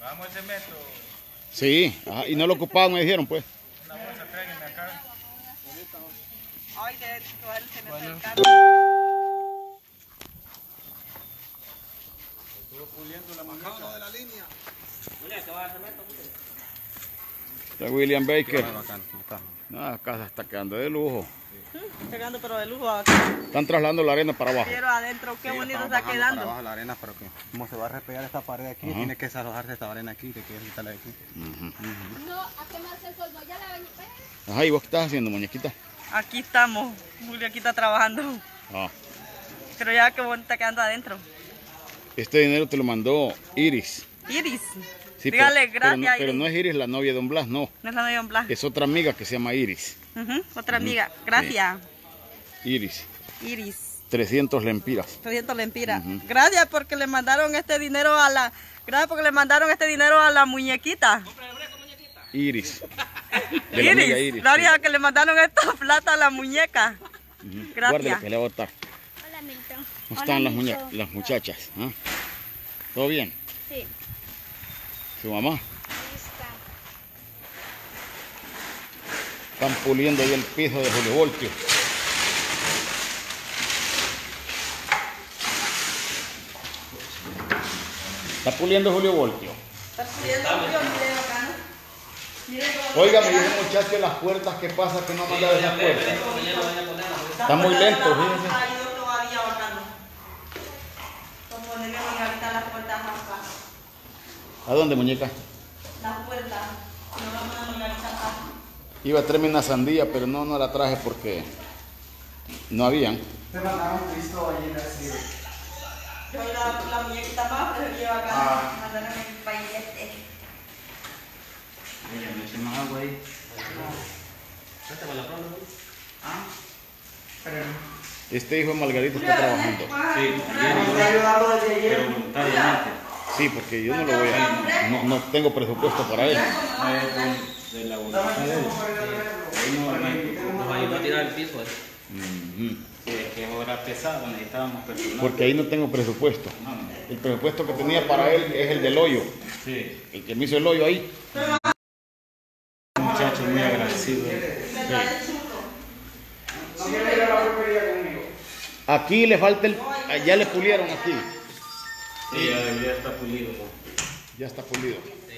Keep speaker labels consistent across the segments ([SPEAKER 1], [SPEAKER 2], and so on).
[SPEAKER 1] Vamos ese metro.
[SPEAKER 2] Sí, ajá, y no lo ocupaban, me dijeron pues.
[SPEAKER 1] Una bolsa, tráiganme acá.
[SPEAKER 3] Ay, de cogerse en el carro.
[SPEAKER 1] Estuvo puliendo la muñeca.
[SPEAKER 4] de la línea.
[SPEAKER 2] Está William Baker.
[SPEAKER 1] Bacán, está.
[SPEAKER 2] No, la casa está quedando de lujo.
[SPEAKER 3] Llegando pero de lujo acá.
[SPEAKER 2] Están trasladando la arena para abajo.
[SPEAKER 3] Pero adentro, qué bonito
[SPEAKER 4] estamos
[SPEAKER 3] está
[SPEAKER 4] bajando
[SPEAKER 3] quedando.
[SPEAKER 4] para abajo la arena, pero que como se va a repegar esta pared de aquí,
[SPEAKER 2] Ajá.
[SPEAKER 4] tiene que desalojarse esta arena aquí, que quiere quitarla de aquí.
[SPEAKER 5] No, a quemarse el sol, no, ya la bañé.
[SPEAKER 2] Ajá, ¿y vos qué estás haciendo, muñequita?
[SPEAKER 3] Aquí estamos. Julio aquí está trabajando.
[SPEAKER 2] Ah,
[SPEAKER 3] Pero ya qué bonito está quedando adentro.
[SPEAKER 2] este dinero te lo mandó Iris.
[SPEAKER 3] Iris.
[SPEAKER 2] Sí,
[SPEAKER 3] Dígale
[SPEAKER 2] pero
[SPEAKER 3] gracias,
[SPEAKER 2] no, pero
[SPEAKER 3] Iris.
[SPEAKER 2] no es Iris la novia de Don Blas, no.
[SPEAKER 3] No es la novia en Blas.
[SPEAKER 2] Es otra amiga que se llama Iris.
[SPEAKER 3] Otra amiga. Gracias.
[SPEAKER 2] Iris.
[SPEAKER 3] Iris.
[SPEAKER 2] 300 lempiras.
[SPEAKER 3] 300 lempiras. Gracias porque le mandaron este dinero a la... Gracias porque le mandaron este dinero a la muñequita.
[SPEAKER 2] Iris. De la amiga Iris.
[SPEAKER 3] Gracias que le mandaron esta plata a la muñeca.
[SPEAKER 2] Guárdela
[SPEAKER 3] Gracias.
[SPEAKER 2] que le va a botar.
[SPEAKER 5] Hola, Milton.
[SPEAKER 2] ¿Cómo están las muchachas? ¿Ah? ¿Todo bien?
[SPEAKER 5] Sí,
[SPEAKER 2] ¿Su mamá?
[SPEAKER 5] ahí está.
[SPEAKER 2] Están puliendo ahí el piso de Julio Voltio. Está puliendo Julio Voltio.
[SPEAKER 3] Está subiendo Julio, mire bacano. Mire cómo
[SPEAKER 2] Oiga, me
[SPEAKER 3] queda.
[SPEAKER 2] dice muchacho las puertas, ¿qué pasa que no han mandado esas puertas?
[SPEAKER 3] La
[SPEAKER 2] Está muy
[SPEAKER 3] puerta
[SPEAKER 2] lento,
[SPEAKER 3] no la hemos
[SPEAKER 2] fíjense.
[SPEAKER 3] traído todavía bacano. Por ponerle ahorita las puertas acá.
[SPEAKER 2] ¿A dónde, muñeca?
[SPEAKER 3] Las puertas. No vamos a poner ahorita acá.
[SPEAKER 2] Iba a traerme una sandía, pero no la traje porque no habían.
[SPEAKER 4] Te mandaron Cristo allí en el cielo.
[SPEAKER 3] Yo la muñequita más, pero lleva acá. Mandaron el pailete.
[SPEAKER 1] Mira, me eché más agua ahí.
[SPEAKER 2] Este hijo de Margarita está trabajando.
[SPEAKER 1] Sí, bien, pero voluntariamente.
[SPEAKER 2] Sí, porque yo no lo voy a... No tengo presupuesto para él.
[SPEAKER 1] No es de la voluntad de él. Ahí nos ayudó a tirar el piso.
[SPEAKER 2] Ujú.
[SPEAKER 1] Que era pesado, necesitábamos personal.
[SPEAKER 2] Porque ahí no tengo presupuesto.
[SPEAKER 1] No, no.
[SPEAKER 2] El presupuesto que tenía para él es el del hoyo.
[SPEAKER 1] Sí,
[SPEAKER 2] El que me hizo el hoyo ahí.
[SPEAKER 1] un muchacho muy agradecido.
[SPEAKER 2] Aquí le falta el... Ya le pulieron aquí.
[SPEAKER 1] Sí, ya debería estar pulido.
[SPEAKER 2] Ya está pulido.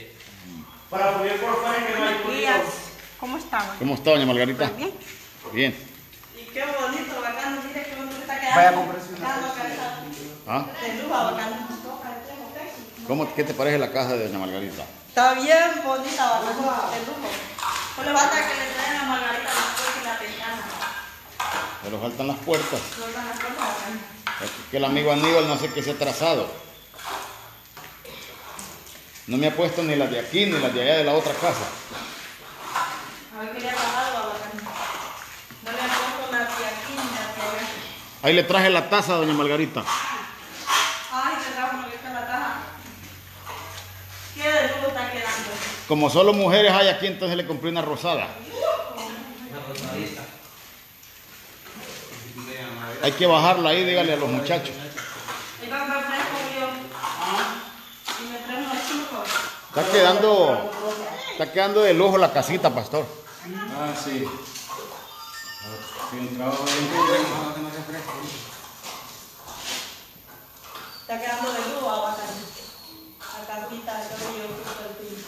[SPEAKER 3] Buenos días. ¿Cómo estaban?
[SPEAKER 2] ¿Cómo está, doña Margarita?
[SPEAKER 3] Bien.
[SPEAKER 2] Bien.
[SPEAKER 3] Y qué bonito, bacano. Mire qué bonito está quedando.
[SPEAKER 4] Vaya a comprarse una
[SPEAKER 3] Quedando cabeza
[SPEAKER 2] ¿Ah?
[SPEAKER 3] de lujo, bacano.
[SPEAKER 2] ¿Qué te parece la casa de doña Margarita?
[SPEAKER 3] Está bien bonita, bacano. De lujo. Solo falta que le traigan a Margarita las puertas y la ventana.
[SPEAKER 2] Pero faltan las puertas.
[SPEAKER 3] Solo las puertas, bacano.
[SPEAKER 2] Es que el amigo Aníbal no sé qué se ha trazado. No me ha puesto ni las de aquí ni las de allá de la otra casa.
[SPEAKER 3] A ver qué le ha pasado, bacano. No le han puesto las de aquí ni las de allá.
[SPEAKER 2] Ahí le traje la taza a doña Margarita.
[SPEAKER 3] Ay, te trajo Margarita la taja. Qué de lujo está quedando.
[SPEAKER 2] Como solo mujeres hay aquí, entonces le compré una rosada. Hay que bajarla ahí, dígale a los muchachos.
[SPEAKER 3] Ahí va a comprar fresco, yo. Y me trae unos chicos.
[SPEAKER 2] Está quedando de lujo la casita, pastor.
[SPEAKER 1] Ah, sí. Sí, un trabajo bien.
[SPEAKER 3] Está quedando de lujo, bacano. La campita, el cabello, el pino.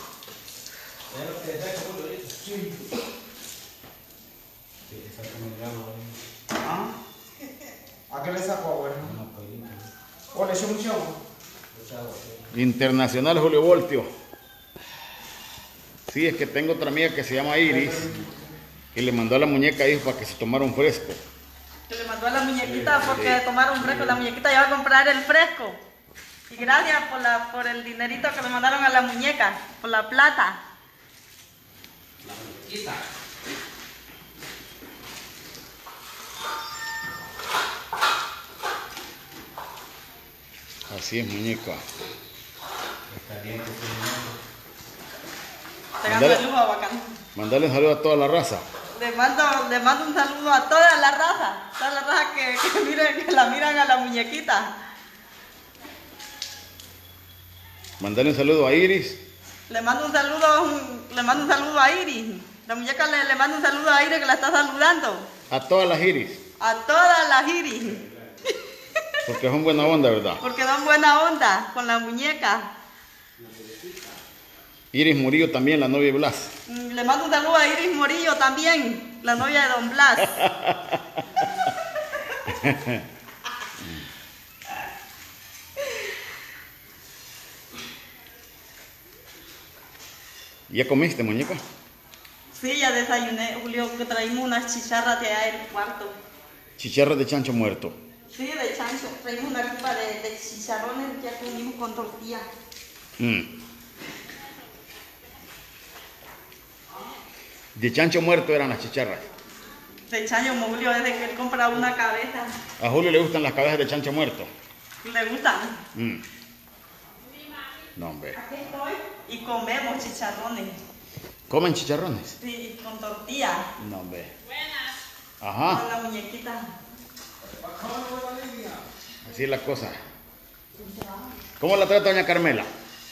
[SPEAKER 4] ¿A qué le sacó, güey? ¿O le echó un chavo?
[SPEAKER 2] Internacional Julio Voltio. Sí, es que tengo otra amiga que se llama Iris, que le mandó a la muñeca ahí para que se tomara un fresco.
[SPEAKER 3] Que le mandó a la muñequita porque tomaron fresco. La muñequita ya va a comprar el fresco. Y gracias por el dinerito que le mandaron a la muñeca, por la plata.
[SPEAKER 2] Así es, muñeca.
[SPEAKER 3] Pegando de lujo, bacano.
[SPEAKER 2] Mandarle un saludo a toda la raza.
[SPEAKER 3] Le mando un saludo a toda la raza que la miran a la muñequita.
[SPEAKER 2] Mandarle un saludo a Iris
[SPEAKER 3] Le mando un saludo a Iris. La muñeca le manda un saludo a Iris que la está saludando.
[SPEAKER 2] A todas las Iris.
[SPEAKER 3] A todas las Iris.
[SPEAKER 2] Porque son buena onda, ¿verdad?
[SPEAKER 3] Porque dan buena onda con la muñeca.
[SPEAKER 2] Iris Murillo también, la novia de Blas.
[SPEAKER 3] Le mando un saludo a Iris Murillo también, la novia de don Blas.
[SPEAKER 2] ¿Ya comiste, muñeca?
[SPEAKER 3] Sí, ya desayuné, Julio, que traímos unas chicharras de allá del cuarto.
[SPEAKER 2] Chicharras de chancho muerto.
[SPEAKER 3] Sí, de chancho. Traímos una copa de chicharrones que ya comimos con tortilla.
[SPEAKER 2] De chancho muerto eran las chicharras.
[SPEAKER 3] De chancho, Julio, desde que él compra una cabeza.
[SPEAKER 2] A Julio le gustan las cabezas de chancho muerto.
[SPEAKER 3] ¿Le gustan?
[SPEAKER 2] No, hombre.
[SPEAKER 3] Aquí estoy. Y comemos chicharrones.
[SPEAKER 2] ¿Comen chicharrones?
[SPEAKER 3] Sí, con tortilla.
[SPEAKER 2] No, hombre. Ajá.
[SPEAKER 3] Con la muñequita.
[SPEAKER 2] Así es la cosa. ¿Cómo la trata doña Carmela?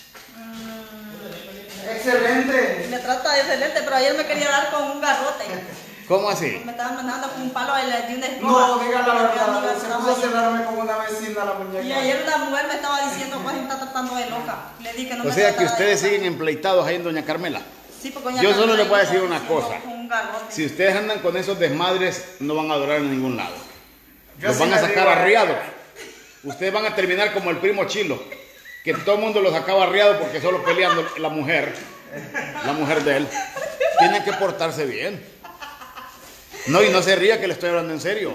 [SPEAKER 4] Excelente.
[SPEAKER 3] Me trata excelente, pero ayer me quería dar con un garrote.
[SPEAKER 2] ¿Cómo así?
[SPEAKER 3] Me estaban mandando con un palo de una escoba.
[SPEAKER 4] No, diga la verdad. Se puso a celarme con una vecina la muñeca.
[SPEAKER 3] Y ayer una mujer me estaba diciendo, pues me está tratando de loca. Le dije que no
[SPEAKER 2] O
[SPEAKER 3] me
[SPEAKER 2] sea que
[SPEAKER 3] tratara de
[SPEAKER 2] ustedes
[SPEAKER 3] loca.
[SPEAKER 2] siguen empleitados ahí en doña Carmela.
[SPEAKER 3] Sí, porque doña
[SPEAKER 2] Yo solo
[SPEAKER 3] Carmela
[SPEAKER 2] les voy a
[SPEAKER 3] me
[SPEAKER 2] decir
[SPEAKER 3] está
[SPEAKER 2] una
[SPEAKER 3] diciendo
[SPEAKER 2] cosa.
[SPEAKER 3] con un garrote.
[SPEAKER 2] Si ustedes andan con esos desmadres, no van a durar en ningún lado.
[SPEAKER 4] Yo
[SPEAKER 2] Los
[SPEAKER 4] sí
[SPEAKER 2] van a
[SPEAKER 4] le
[SPEAKER 2] sacar
[SPEAKER 4] digo
[SPEAKER 2] arriados. Ustedes van a terminar como el primo Chilo, que todo el mundo los sacaba arriados porque solo peleando la mujer de él. Tienen que portarse bien. No, y no se ría que le estoy hablando en serio.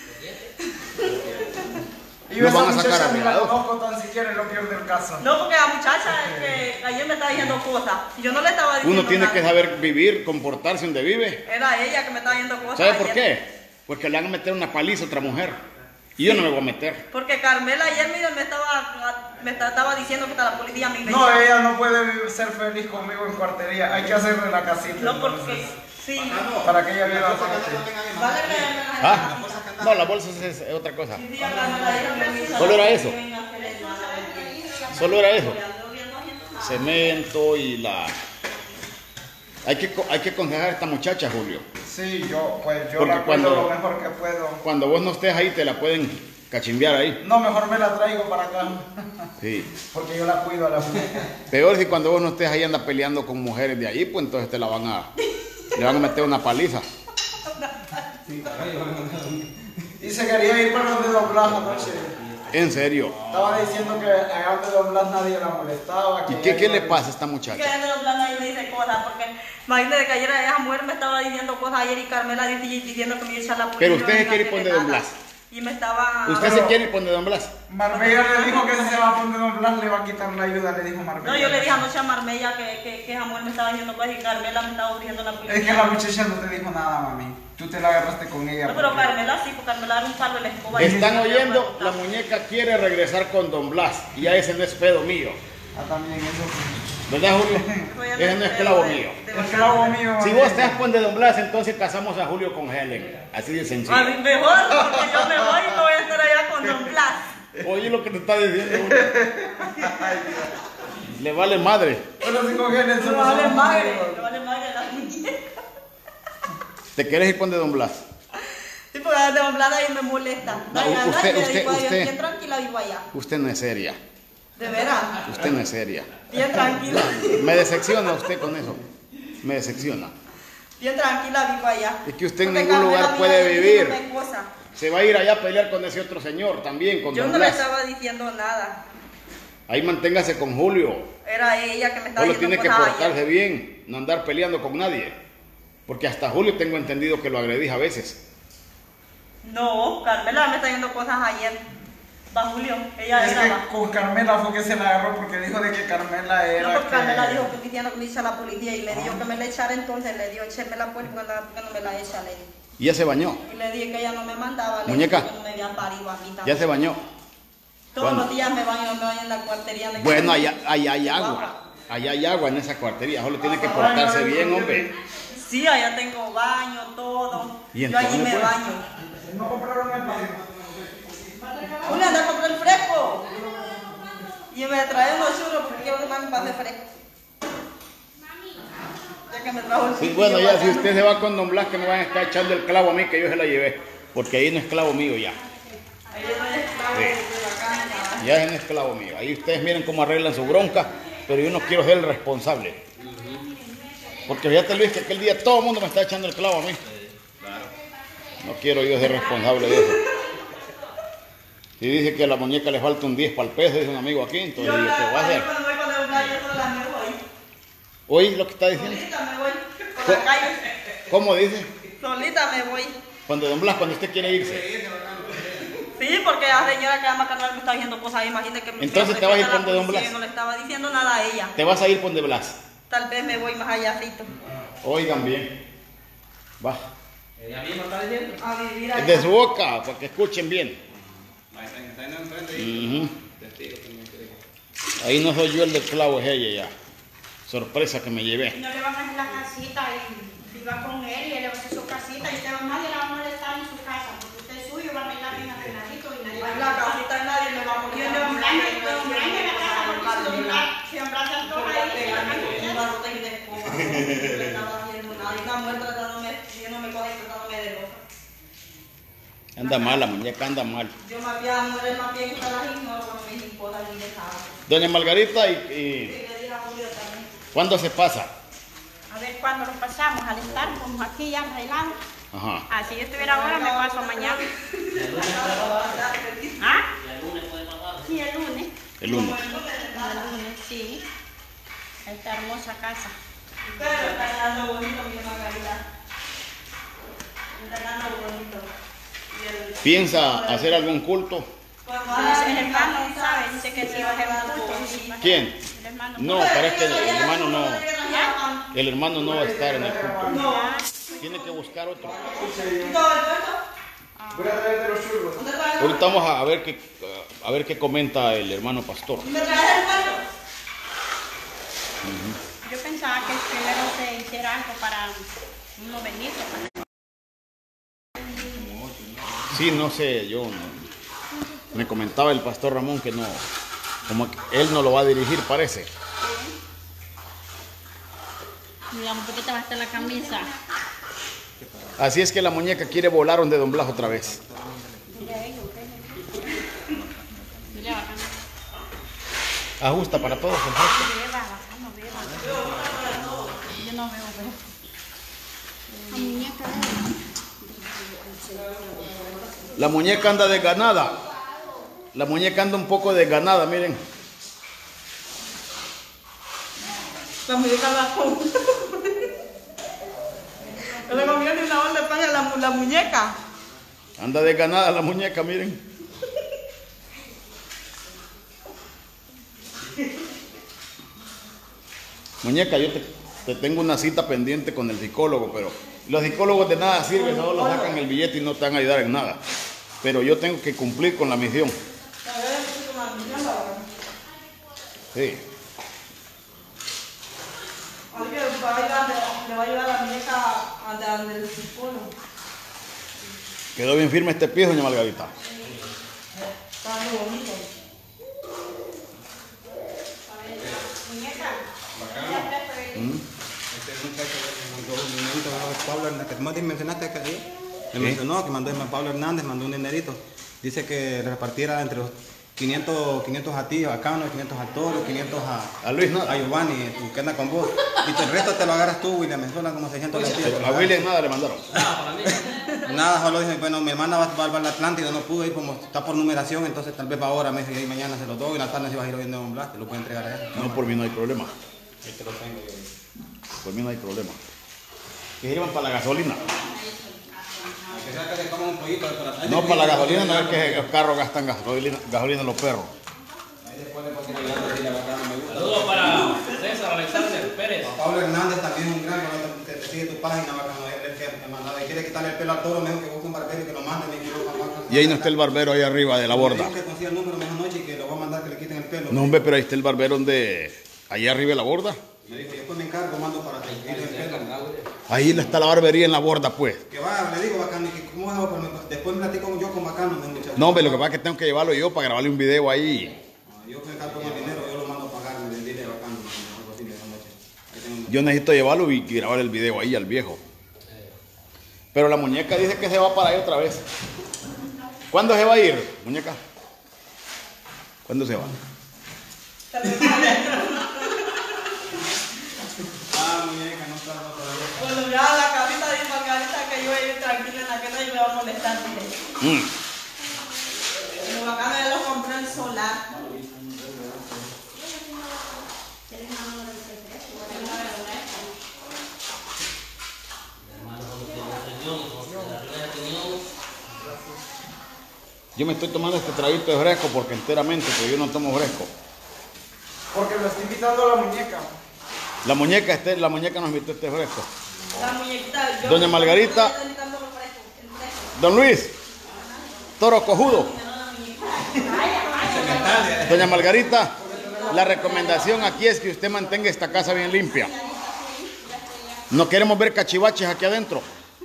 [SPEAKER 4] Y yo
[SPEAKER 2] Nos
[SPEAKER 4] esa
[SPEAKER 2] van a sacar
[SPEAKER 4] muchacha ni la
[SPEAKER 2] arriados.
[SPEAKER 4] conozco tan siquiera en lo peor del caso.
[SPEAKER 3] No, porque la muchacha que ayer me estaba diciendo cosas. Y yo no le estaba diciendo
[SPEAKER 2] Uno tiene
[SPEAKER 3] nada.
[SPEAKER 2] que saber vivir, comportarse donde vive.
[SPEAKER 3] Era ella que me estaba diciendo cosas.
[SPEAKER 2] ¿Sabe por
[SPEAKER 3] ayer.
[SPEAKER 2] qué? Porque le van a meter una paliza a otra mujer. Y yo no me voy a meter.
[SPEAKER 3] Porque Carmela ayer me estaba diciendo que hasta la policía me
[SPEAKER 4] No, ella no puede ser feliz conmigo en cuartería. Hay que hacerle la casita.
[SPEAKER 3] No, porque
[SPEAKER 4] entonces,
[SPEAKER 3] sí.
[SPEAKER 4] para que ella viva aparte.
[SPEAKER 3] Vale que
[SPEAKER 2] ¿Ah? No, la bolsa es otra cosa.
[SPEAKER 3] Sí, a Carmela ayer me hizo
[SPEAKER 2] Solo era eso.
[SPEAKER 3] que venga a hacer el-
[SPEAKER 2] Solo era eso. Cemento y la... Hay que aconsejar a esta muchacha, Julio.
[SPEAKER 4] Sí, yo
[SPEAKER 2] Porque
[SPEAKER 4] la cuido lo mejor que puedo.
[SPEAKER 2] Cuando vos no estés ahí, te la pueden cachimbear ahí.
[SPEAKER 4] No, mejor me la traigo para acá.
[SPEAKER 2] Sí.
[SPEAKER 4] Porque yo la cuido a la muñeca.
[SPEAKER 2] Peor si cuando vos no estés ahí anda peleando con mujeres de ahí, pues entonces le van a meter una paliza.
[SPEAKER 4] Y se quería ir para donde Don Blas anoche.
[SPEAKER 2] En serio.
[SPEAKER 4] Estaba diciendo que allá donde Don Blas nadie la molestaba.
[SPEAKER 2] ¿Y
[SPEAKER 4] que ella
[SPEAKER 2] qué
[SPEAKER 4] iba
[SPEAKER 2] le
[SPEAKER 4] a-
[SPEAKER 2] pasa a esta
[SPEAKER 3] Que
[SPEAKER 2] muchacha?
[SPEAKER 3] de los planes ahí me dice cosas, porque imagínate que ayer esa mujer me estaba diciendo cosas ayer y Carmela diciendo que me iba a echar la policía.
[SPEAKER 2] Pero usted se
[SPEAKER 3] y no
[SPEAKER 2] quiere ir por
[SPEAKER 3] hacerle
[SPEAKER 2] donde Don
[SPEAKER 3] nada.
[SPEAKER 2] Blas.
[SPEAKER 3] Y me estaba...
[SPEAKER 2] ¿Usted se quiere ir por donde Don Blas?
[SPEAKER 4] Marbella le dijo que si se va a poner Don Blas le va a quitar la ayuda, le dijo Marbella.
[SPEAKER 3] No, yo le dije anoche a Marbella que esa mujer me estaba diciendo cosas y Carmela me estaba ofreciendo la policía.
[SPEAKER 4] Es que la muchacha no te dijo nada, mami. Tú te la agarraste con ella.
[SPEAKER 3] No, pero
[SPEAKER 4] porque-
[SPEAKER 3] Carmela sí, porque Carmela era un palo de la escoba.
[SPEAKER 2] Están oyendo, la muñeca quiere regresar con Don Blas. Y ya ese no es pedo mío.
[SPEAKER 4] Ah, también eso.
[SPEAKER 2] ¿Verdad, Julio? Ese no es esclavo mío.
[SPEAKER 4] Esclavo mío.
[SPEAKER 2] Si
[SPEAKER 4] mami.
[SPEAKER 2] vos te das con de Don Blas, entonces casamos a Julio con Helen. Así de sencillo.
[SPEAKER 3] A mí mejor, porque yo me voy y no voy a estar allá con Don Blas.
[SPEAKER 2] Oye lo que te está diciendo, Julio. Le vale madre.
[SPEAKER 4] Pero si con Genes
[SPEAKER 3] No vale madre, no vale madre la muñeca.
[SPEAKER 2] ¿Te quieres ir con de Don Blas?
[SPEAKER 3] Sí, porque de Don Blas ahí me molesta.
[SPEAKER 2] No,
[SPEAKER 3] Ay, anda,
[SPEAKER 2] usted-
[SPEAKER 3] y me
[SPEAKER 2] usted-
[SPEAKER 3] digo, "Ay,
[SPEAKER 2] usted-
[SPEAKER 3] bien tranquila vivo allá.
[SPEAKER 2] Usted no es seria.
[SPEAKER 3] De veras,
[SPEAKER 2] Usted no es seria.
[SPEAKER 3] bien tranquila.
[SPEAKER 2] Me decepciona usted con eso. Me decepciona.
[SPEAKER 3] Bien tranquila vivo allá.
[SPEAKER 2] Es que usted en
[SPEAKER 3] Porque
[SPEAKER 2] ningún
[SPEAKER 3] Carmela
[SPEAKER 2] lugar
[SPEAKER 3] me
[SPEAKER 2] puede
[SPEAKER 3] iba
[SPEAKER 2] vivir.
[SPEAKER 3] diciéndome cosas.
[SPEAKER 2] Se va a ir allá a pelear con ese otro señor también, con
[SPEAKER 3] Yo
[SPEAKER 2] Don
[SPEAKER 3] no le
[SPEAKER 2] Blas.
[SPEAKER 3] estaba diciendo nada.
[SPEAKER 2] Ahí manténgase con Julio.
[SPEAKER 3] Era ella que me estaba
[SPEAKER 2] Solo
[SPEAKER 3] diciendo
[SPEAKER 2] tiene que
[SPEAKER 3] cosas
[SPEAKER 2] portarse
[SPEAKER 3] ayer.
[SPEAKER 2] bien, no andar peleando con nadie. Porque hasta Julio tengo entendido que lo agredís a veces.
[SPEAKER 3] No, Carmela me está diciendo cosas ayer. Va Julio, ella
[SPEAKER 4] Es
[SPEAKER 3] era.
[SPEAKER 4] que
[SPEAKER 3] va.
[SPEAKER 4] con Carmela fue que se la agarró porque dijo de que Carmela era.
[SPEAKER 3] No, porque
[SPEAKER 4] que-
[SPEAKER 3] Carmela dijo que diciendo que me echa la policía y le dijo que me la echara, entonces le dio echarme la puerta porque no me la echa, le dije.
[SPEAKER 2] Y ya se bañó.
[SPEAKER 3] Y le dije que ella no me mandaba, le
[SPEAKER 2] Muñeca.
[SPEAKER 3] dije que no me había parido a mí
[SPEAKER 2] Ya
[SPEAKER 3] también.
[SPEAKER 2] se bañó.
[SPEAKER 3] Todos
[SPEAKER 2] ¿Cuándo?
[SPEAKER 3] los días me baño en la cuartería. de
[SPEAKER 2] Bueno,
[SPEAKER 3] Carmela.
[SPEAKER 2] allá hay agua. Allá hay agua en esa cuartería. Solo tiene que portarse bien, hombre.
[SPEAKER 3] Sí, allá tengo baño, todo.
[SPEAKER 2] ¿Y
[SPEAKER 3] Yo allí
[SPEAKER 2] entonces,
[SPEAKER 3] me
[SPEAKER 2] pues?
[SPEAKER 3] baño.
[SPEAKER 4] No compraron el pan.
[SPEAKER 3] Julio, anda a comprar el fresco. Y me trae unos churros porque quiero que me pase fresco. me trajo el
[SPEAKER 2] Sí,
[SPEAKER 3] cuchillo
[SPEAKER 2] bueno, ya si
[SPEAKER 3] bacano.
[SPEAKER 2] usted se va con don Blas, que me van a estar echando el clavo a mí, que yo se la llevé. Porque ahí no es esclavo mío ya.
[SPEAKER 3] Ahí no es esclavo de bacana.
[SPEAKER 2] Ya es un esclavo mío. Ahí ustedes miren cómo arreglan su bronca, pero yo no quiero ser el responsable. Porque fíjate, Luis, que aquel día todo el mundo me está echando el clavo a mí. No quiero yo ser responsable de eso. Si dice que a la muñeca le falta un 10 para el peso, dice un amigo aquí, entonces yo, ¿qué voy a hacer?
[SPEAKER 3] Cuando voy con el Blas, yo sola me voy.
[SPEAKER 2] ¿Oís lo que está diciendo?
[SPEAKER 3] Solita me voy por la calle.
[SPEAKER 2] ¿Cómo dice?
[SPEAKER 3] Solita me voy.
[SPEAKER 2] Cuando don Blas, cuando usted quiere irse.
[SPEAKER 3] Sí, porque la señora que ama Carnal me está diciendo cosas, imagínate que me
[SPEAKER 2] Entonces te vas a ir
[SPEAKER 3] la
[SPEAKER 2] por donde don
[SPEAKER 3] policía
[SPEAKER 2] Blas.
[SPEAKER 3] y no le estaba diciendo nada a ella.
[SPEAKER 2] Te vas a ir por donde Blas.
[SPEAKER 3] Tal vez me voy más allácito.
[SPEAKER 2] Oigan bien. Va.
[SPEAKER 1] ¿Ella misma está diciendo?
[SPEAKER 3] A vivir
[SPEAKER 2] Es
[SPEAKER 3] allá.
[SPEAKER 2] de su boca, para que escuchen bien.
[SPEAKER 1] Está en enfrente ahí.
[SPEAKER 2] Ujú.
[SPEAKER 1] Testigo también creo.
[SPEAKER 2] Ahí no soy yo el del clavo, es ella ya. Sorpresa que me llevé.
[SPEAKER 6] No le van a hacer la casita y viva con él y él le va a hacer su casita y usted nadie le va a molestar en su casa porque usted es suyo, va a arreglar bien arregladito y nadie va a
[SPEAKER 3] En la casita nadie me va a morir.
[SPEAKER 6] Yo le voy a en la casa porque si hombre se antoja ahí,
[SPEAKER 3] Un barrote y de escoba. No le estaba haciendo nada. Y una mujer tratándome, me coge tratándome de loca.
[SPEAKER 2] Anda mal, la muñeca anda mal.
[SPEAKER 3] Yo me había mujer más bien que las ignoro cuando me importa ni dejaba.
[SPEAKER 2] Doña Margarita,
[SPEAKER 3] Y le dije a Julio también.
[SPEAKER 2] ¿cuándo se pasa?
[SPEAKER 6] a ver cuándo lo pasamos al estar como aquí ya arreglado.
[SPEAKER 2] Ajá.
[SPEAKER 6] Así yo estuviera ahora, me paso mañana. ¿Ah? Sí, el lunes.
[SPEAKER 2] El lunes.
[SPEAKER 6] El lunes, sí. Esta hermosa casa.
[SPEAKER 3] Pero está ganando bonito, mi Margarita. Está ganando bonito. Y el-
[SPEAKER 2] ¿Piensa hacer algún culto?
[SPEAKER 3] Cuando
[SPEAKER 6] El hermano sabe, dice que sí va a hacer un culto. Sí, va a hacer.
[SPEAKER 2] ¿Quién?
[SPEAKER 6] El hermano.
[SPEAKER 2] No, parece que el hermano no. El hermano no va a estar en el culto.
[SPEAKER 3] No.
[SPEAKER 2] Tiene que buscar otro.
[SPEAKER 3] ¿Todo el puerto?
[SPEAKER 4] Voy a traerte los churros.
[SPEAKER 3] ¿Dónde traes?
[SPEAKER 2] Ahorita vamos a ver qué comenta el hermano pastor.
[SPEAKER 3] ¿Me traes el puerto?
[SPEAKER 6] Yo pensaba que primero se hiciera algo para uno benito.
[SPEAKER 2] Sí, no sé, yo no. Me comentaba el pastor Ramón que no, como que él no lo va a dirigir, parece.
[SPEAKER 6] Digamos, ¿por qué te va a estar la camisa?
[SPEAKER 2] Así es que la muñeca quiere volar donde don Blas otra vez.
[SPEAKER 6] Mira, bacano.
[SPEAKER 2] Ajusta para todos. perfecto.
[SPEAKER 6] Beba, bacano, beba. Yo no veo, pero. La muñeca.
[SPEAKER 2] La muñeca anda desganada. La muñeca anda un poco desganada, miren.
[SPEAKER 3] La muñeca la con. No le comió ni una hora de pan a la muñeca.
[SPEAKER 2] Anda desganada la muñeca, miren. Muñeca, yo te tengo una cita pendiente con el psicólogo, pero los psicólogos de nada sirven, no los sacan el billete y no te van a ayudar en nada. Pero yo tengo que cumplir con la misión. Sí.
[SPEAKER 3] Alguien le va a ayudar a la muñeca ante el psicólogo.
[SPEAKER 2] Quedó bien firme este pie, doña Margarita.
[SPEAKER 3] Está muy bonito.
[SPEAKER 7] Este muchacho me mandó un dinerito, Pablo Hernández, que tú mencionaste que ahí, me mencionó que mandó Pablo Hernández, mandó un dinerito. Dice que le repartiera entre los 500 a ti, a Cano, 500 a Toro, 500
[SPEAKER 2] A Luis nada.
[SPEAKER 7] a Giovanni, tú que anda con vos. Y el resto te lo agarras tú, William, me suena como 600
[SPEAKER 2] A William nada le mandaron.
[SPEAKER 7] Nada, solo dije, bueno, mi hermana va a la Atlántida, no pudo ir como está por numeración, entonces tal vez para ahora, me dice, y mañana se lo doy, y la tarde se va a ir oyendo un Blas, te lo puede entregar a él.
[SPEAKER 2] No, por mí no hay problema.
[SPEAKER 7] Ahí te lo tengo yo.
[SPEAKER 2] Por mí no hay problema. Que sirvan para la gasolina.
[SPEAKER 7] Que sea que se coman un pollito de por atrás.
[SPEAKER 2] No, para la gasolina, no es que los carros gastan gasolina los perros.
[SPEAKER 7] Ahí después le puedo tirar la gasolina, bacano, me gusta.
[SPEAKER 1] Saludos para César Alexander Pérez.
[SPEAKER 7] Pablo Hernández también es un gran, te sigue tu página, bacano, él es el que mandaba y quiere quitarle el pelo al toro, mejor que busque un barbero y que lo mande, me dijo,
[SPEAKER 2] Y ahí no está el barbero ahí arriba de la borda.
[SPEAKER 7] Me dijo que consiga el número mejor noche y que lo voy a mandar que le quiten el pelo.
[SPEAKER 2] No, hombre, pero ahí está el barbero allá arriba de la borda.
[SPEAKER 7] Me dijo, yo después me encargo, mando para que le quiten el pelo.
[SPEAKER 2] Ahí está la barbería en la borda, pues.
[SPEAKER 7] Que va, le digo, bacano, y que cómo hago, después me platico yo con bacano, me muchacho.
[SPEAKER 2] No, hombre, lo que pasa es que tengo que llevarlo yo para grabarle un video ahí.
[SPEAKER 7] Yo me encargo con el dinero, yo lo mando a pagar, me dile bacano, algo así de la noche. Ahí tengo
[SPEAKER 2] Yo necesito llevarlo y grabar el video ahí al viejo. Pero la muñeca dice que se va para ahí otra vez. ¿Cuándo se va a ir, muñeca? ¿Cuándo se va?
[SPEAKER 7] Muñeca, no está todavía.
[SPEAKER 3] Cuando miraba la camita de Margarita que yo iba a ir tranquila en la casa y me va a molestar. Lo bacano ya lo compré el solar.
[SPEAKER 2] Yo me estoy tomando este traguito de fresco porque enteramente, pero yo no tomo fresco.
[SPEAKER 4] Porque lo estoy invitando a la muñeca.
[SPEAKER 2] La muñeca nos invitó este fresco.
[SPEAKER 3] La muñequita. yo-
[SPEAKER 2] Doña Margarita.
[SPEAKER 3] yo estoy invitando el fresco.
[SPEAKER 2] Don Luis, toro cojudo. Doña Margarita, la recomendación aquí es que usted mantenga esta casa bien limpia. No queremos ver cachivaches aquí adentro.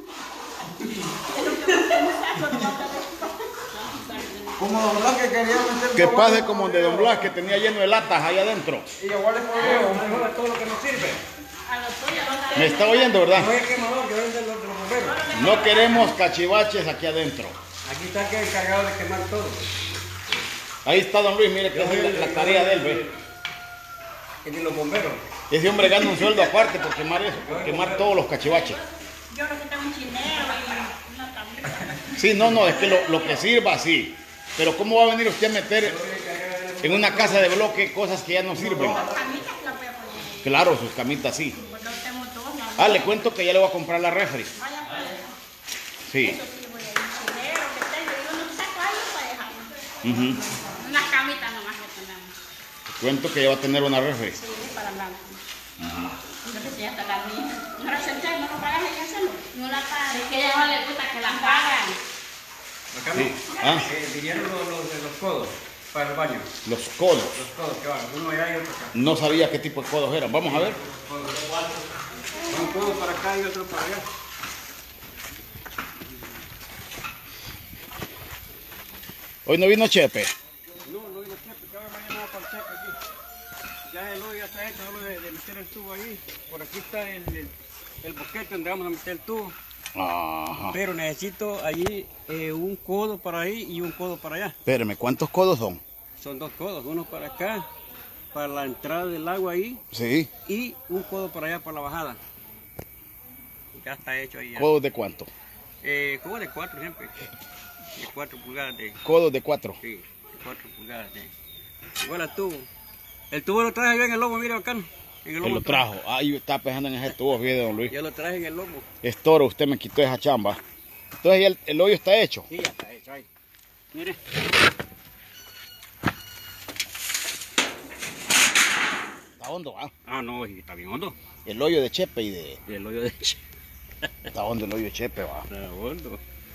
[SPEAKER 4] Como Don Blas que quería meter.
[SPEAKER 2] Que pase como el de Don Blas, que tenía lleno de latas ahí adentro.
[SPEAKER 4] Y igual le pongo mejor de todo lo que nos sirve.
[SPEAKER 2] ¿Me está oyendo, verdad?
[SPEAKER 4] No es quemador, que es de los bomberos.
[SPEAKER 2] No queremos cachivaches aquí adentro.
[SPEAKER 4] Aquí está que encargado de quemar todo.
[SPEAKER 2] Ahí está Don Luis, mire que es la tarea de él, ve.
[SPEAKER 4] Y de los bomberos.
[SPEAKER 2] Ese hombre gana un sueldo aparte por quemar eso, por quemar todos los cachivaches.
[SPEAKER 6] Yo no tengo un chinero y una camisa.
[SPEAKER 2] Sí, no, es que lo que sirva, sí. Pero ¿cómo va a venir usted a meter en una casa de bloque cosas que ya no sirven?
[SPEAKER 6] Las camitas las voy a poner.
[SPEAKER 2] Claro, sus camitas sí.
[SPEAKER 6] Porque no tengo dos, la
[SPEAKER 2] Le cuento que ya le voy a comprar la refri.
[SPEAKER 6] vaya pues.
[SPEAKER 2] Sí.
[SPEAKER 6] Eso sí, voy a ir chinero que tengo. Yo no saco algo para dejarlo.
[SPEAKER 2] Ujú.
[SPEAKER 6] Unas camitas nomás que tenemos.
[SPEAKER 2] Te cuento que ya va a tener una refri.
[SPEAKER 6] Sí, para hablar. Yo que sí, hasta la mía. No la senté, no lo pagas en hacerlo. No la pagas. Es que a ella no le gusta que la pagan.
[SPEAKER 4] Acá
[SPEAKER 2] Sí. Ah,
[SPEAKER 4] vinieron los de los codos para el baño.
[SPEAKER 2] los codos.
[SPEAKER 4] Los codos que van, uno allá y otro acá.
[SPEAKER 2] No sabía qué tipo de codos eran. Vamos a ver.
[SPEAKER 4] Un codo para acá y otro para allá.
[SPEAKER 2] Hoy no vino Chepe.
[SPEAKER 4] No vino Chepe, que ahora mañana va para el Chepe aquí. Ya el hoyo ya está hecho, solo de meter el tubo ahí. Por aquí está el boquete donde vamos a meter el tubo.
[SPEAKER 2] Ajá.
[SPEAKER 4] Pero necesito allí un codo para ahí y un codo para allá.
[SPEAKER 2] Espérame, ¿cuántos codos son?
[SPEAKER 4] Son dos codos, uno para acá, para la entrada del agua ahí,
[SPEAKER 2] Sí.
[SPEAKER 4] y un codo para allá para la bajada. Ya está hecho ahí. Ya.
[SPEAKER 2] ¿Codos de cuánto?
[SPEAKER 4] Codo de 4 siempre. De 4 pulgadas de.
[SPEAKER 2] Codos de 4.
[SPEAKER 4] Sí, de 4 pulgadas de. Igual al tubo. El tubo lo traje yo en el lomo, mire bacano. En el
[SPEAKER 2] Él
[SPEAKER 4] lomo
[SPEAKER 2] lo trajo. Ahí estaba pensando en ese tubo, fíjate, don Luis.
[SPEAKER 4] Yo lo traje en el lomo.
[SPEAKER 2] Es toro, usted me quitó esa chamba. Entonces ya el hoyo está hecho.
[SPEAKER 4] Sí, ya está hecho ahí. Mire.
[SPEAKER 2] Está hondo, ¿ah?
[SPEAKER 4] Ah, no, sí, está bien hondo.
[SPEAKER 2] El hoyo de Chepe y de...
[SPEAKER 4] Y el hoyo de.
[SPEAKER 2] Está hondo el hoyo de Chepe, va.
[SPEAKER 4] Está hondo.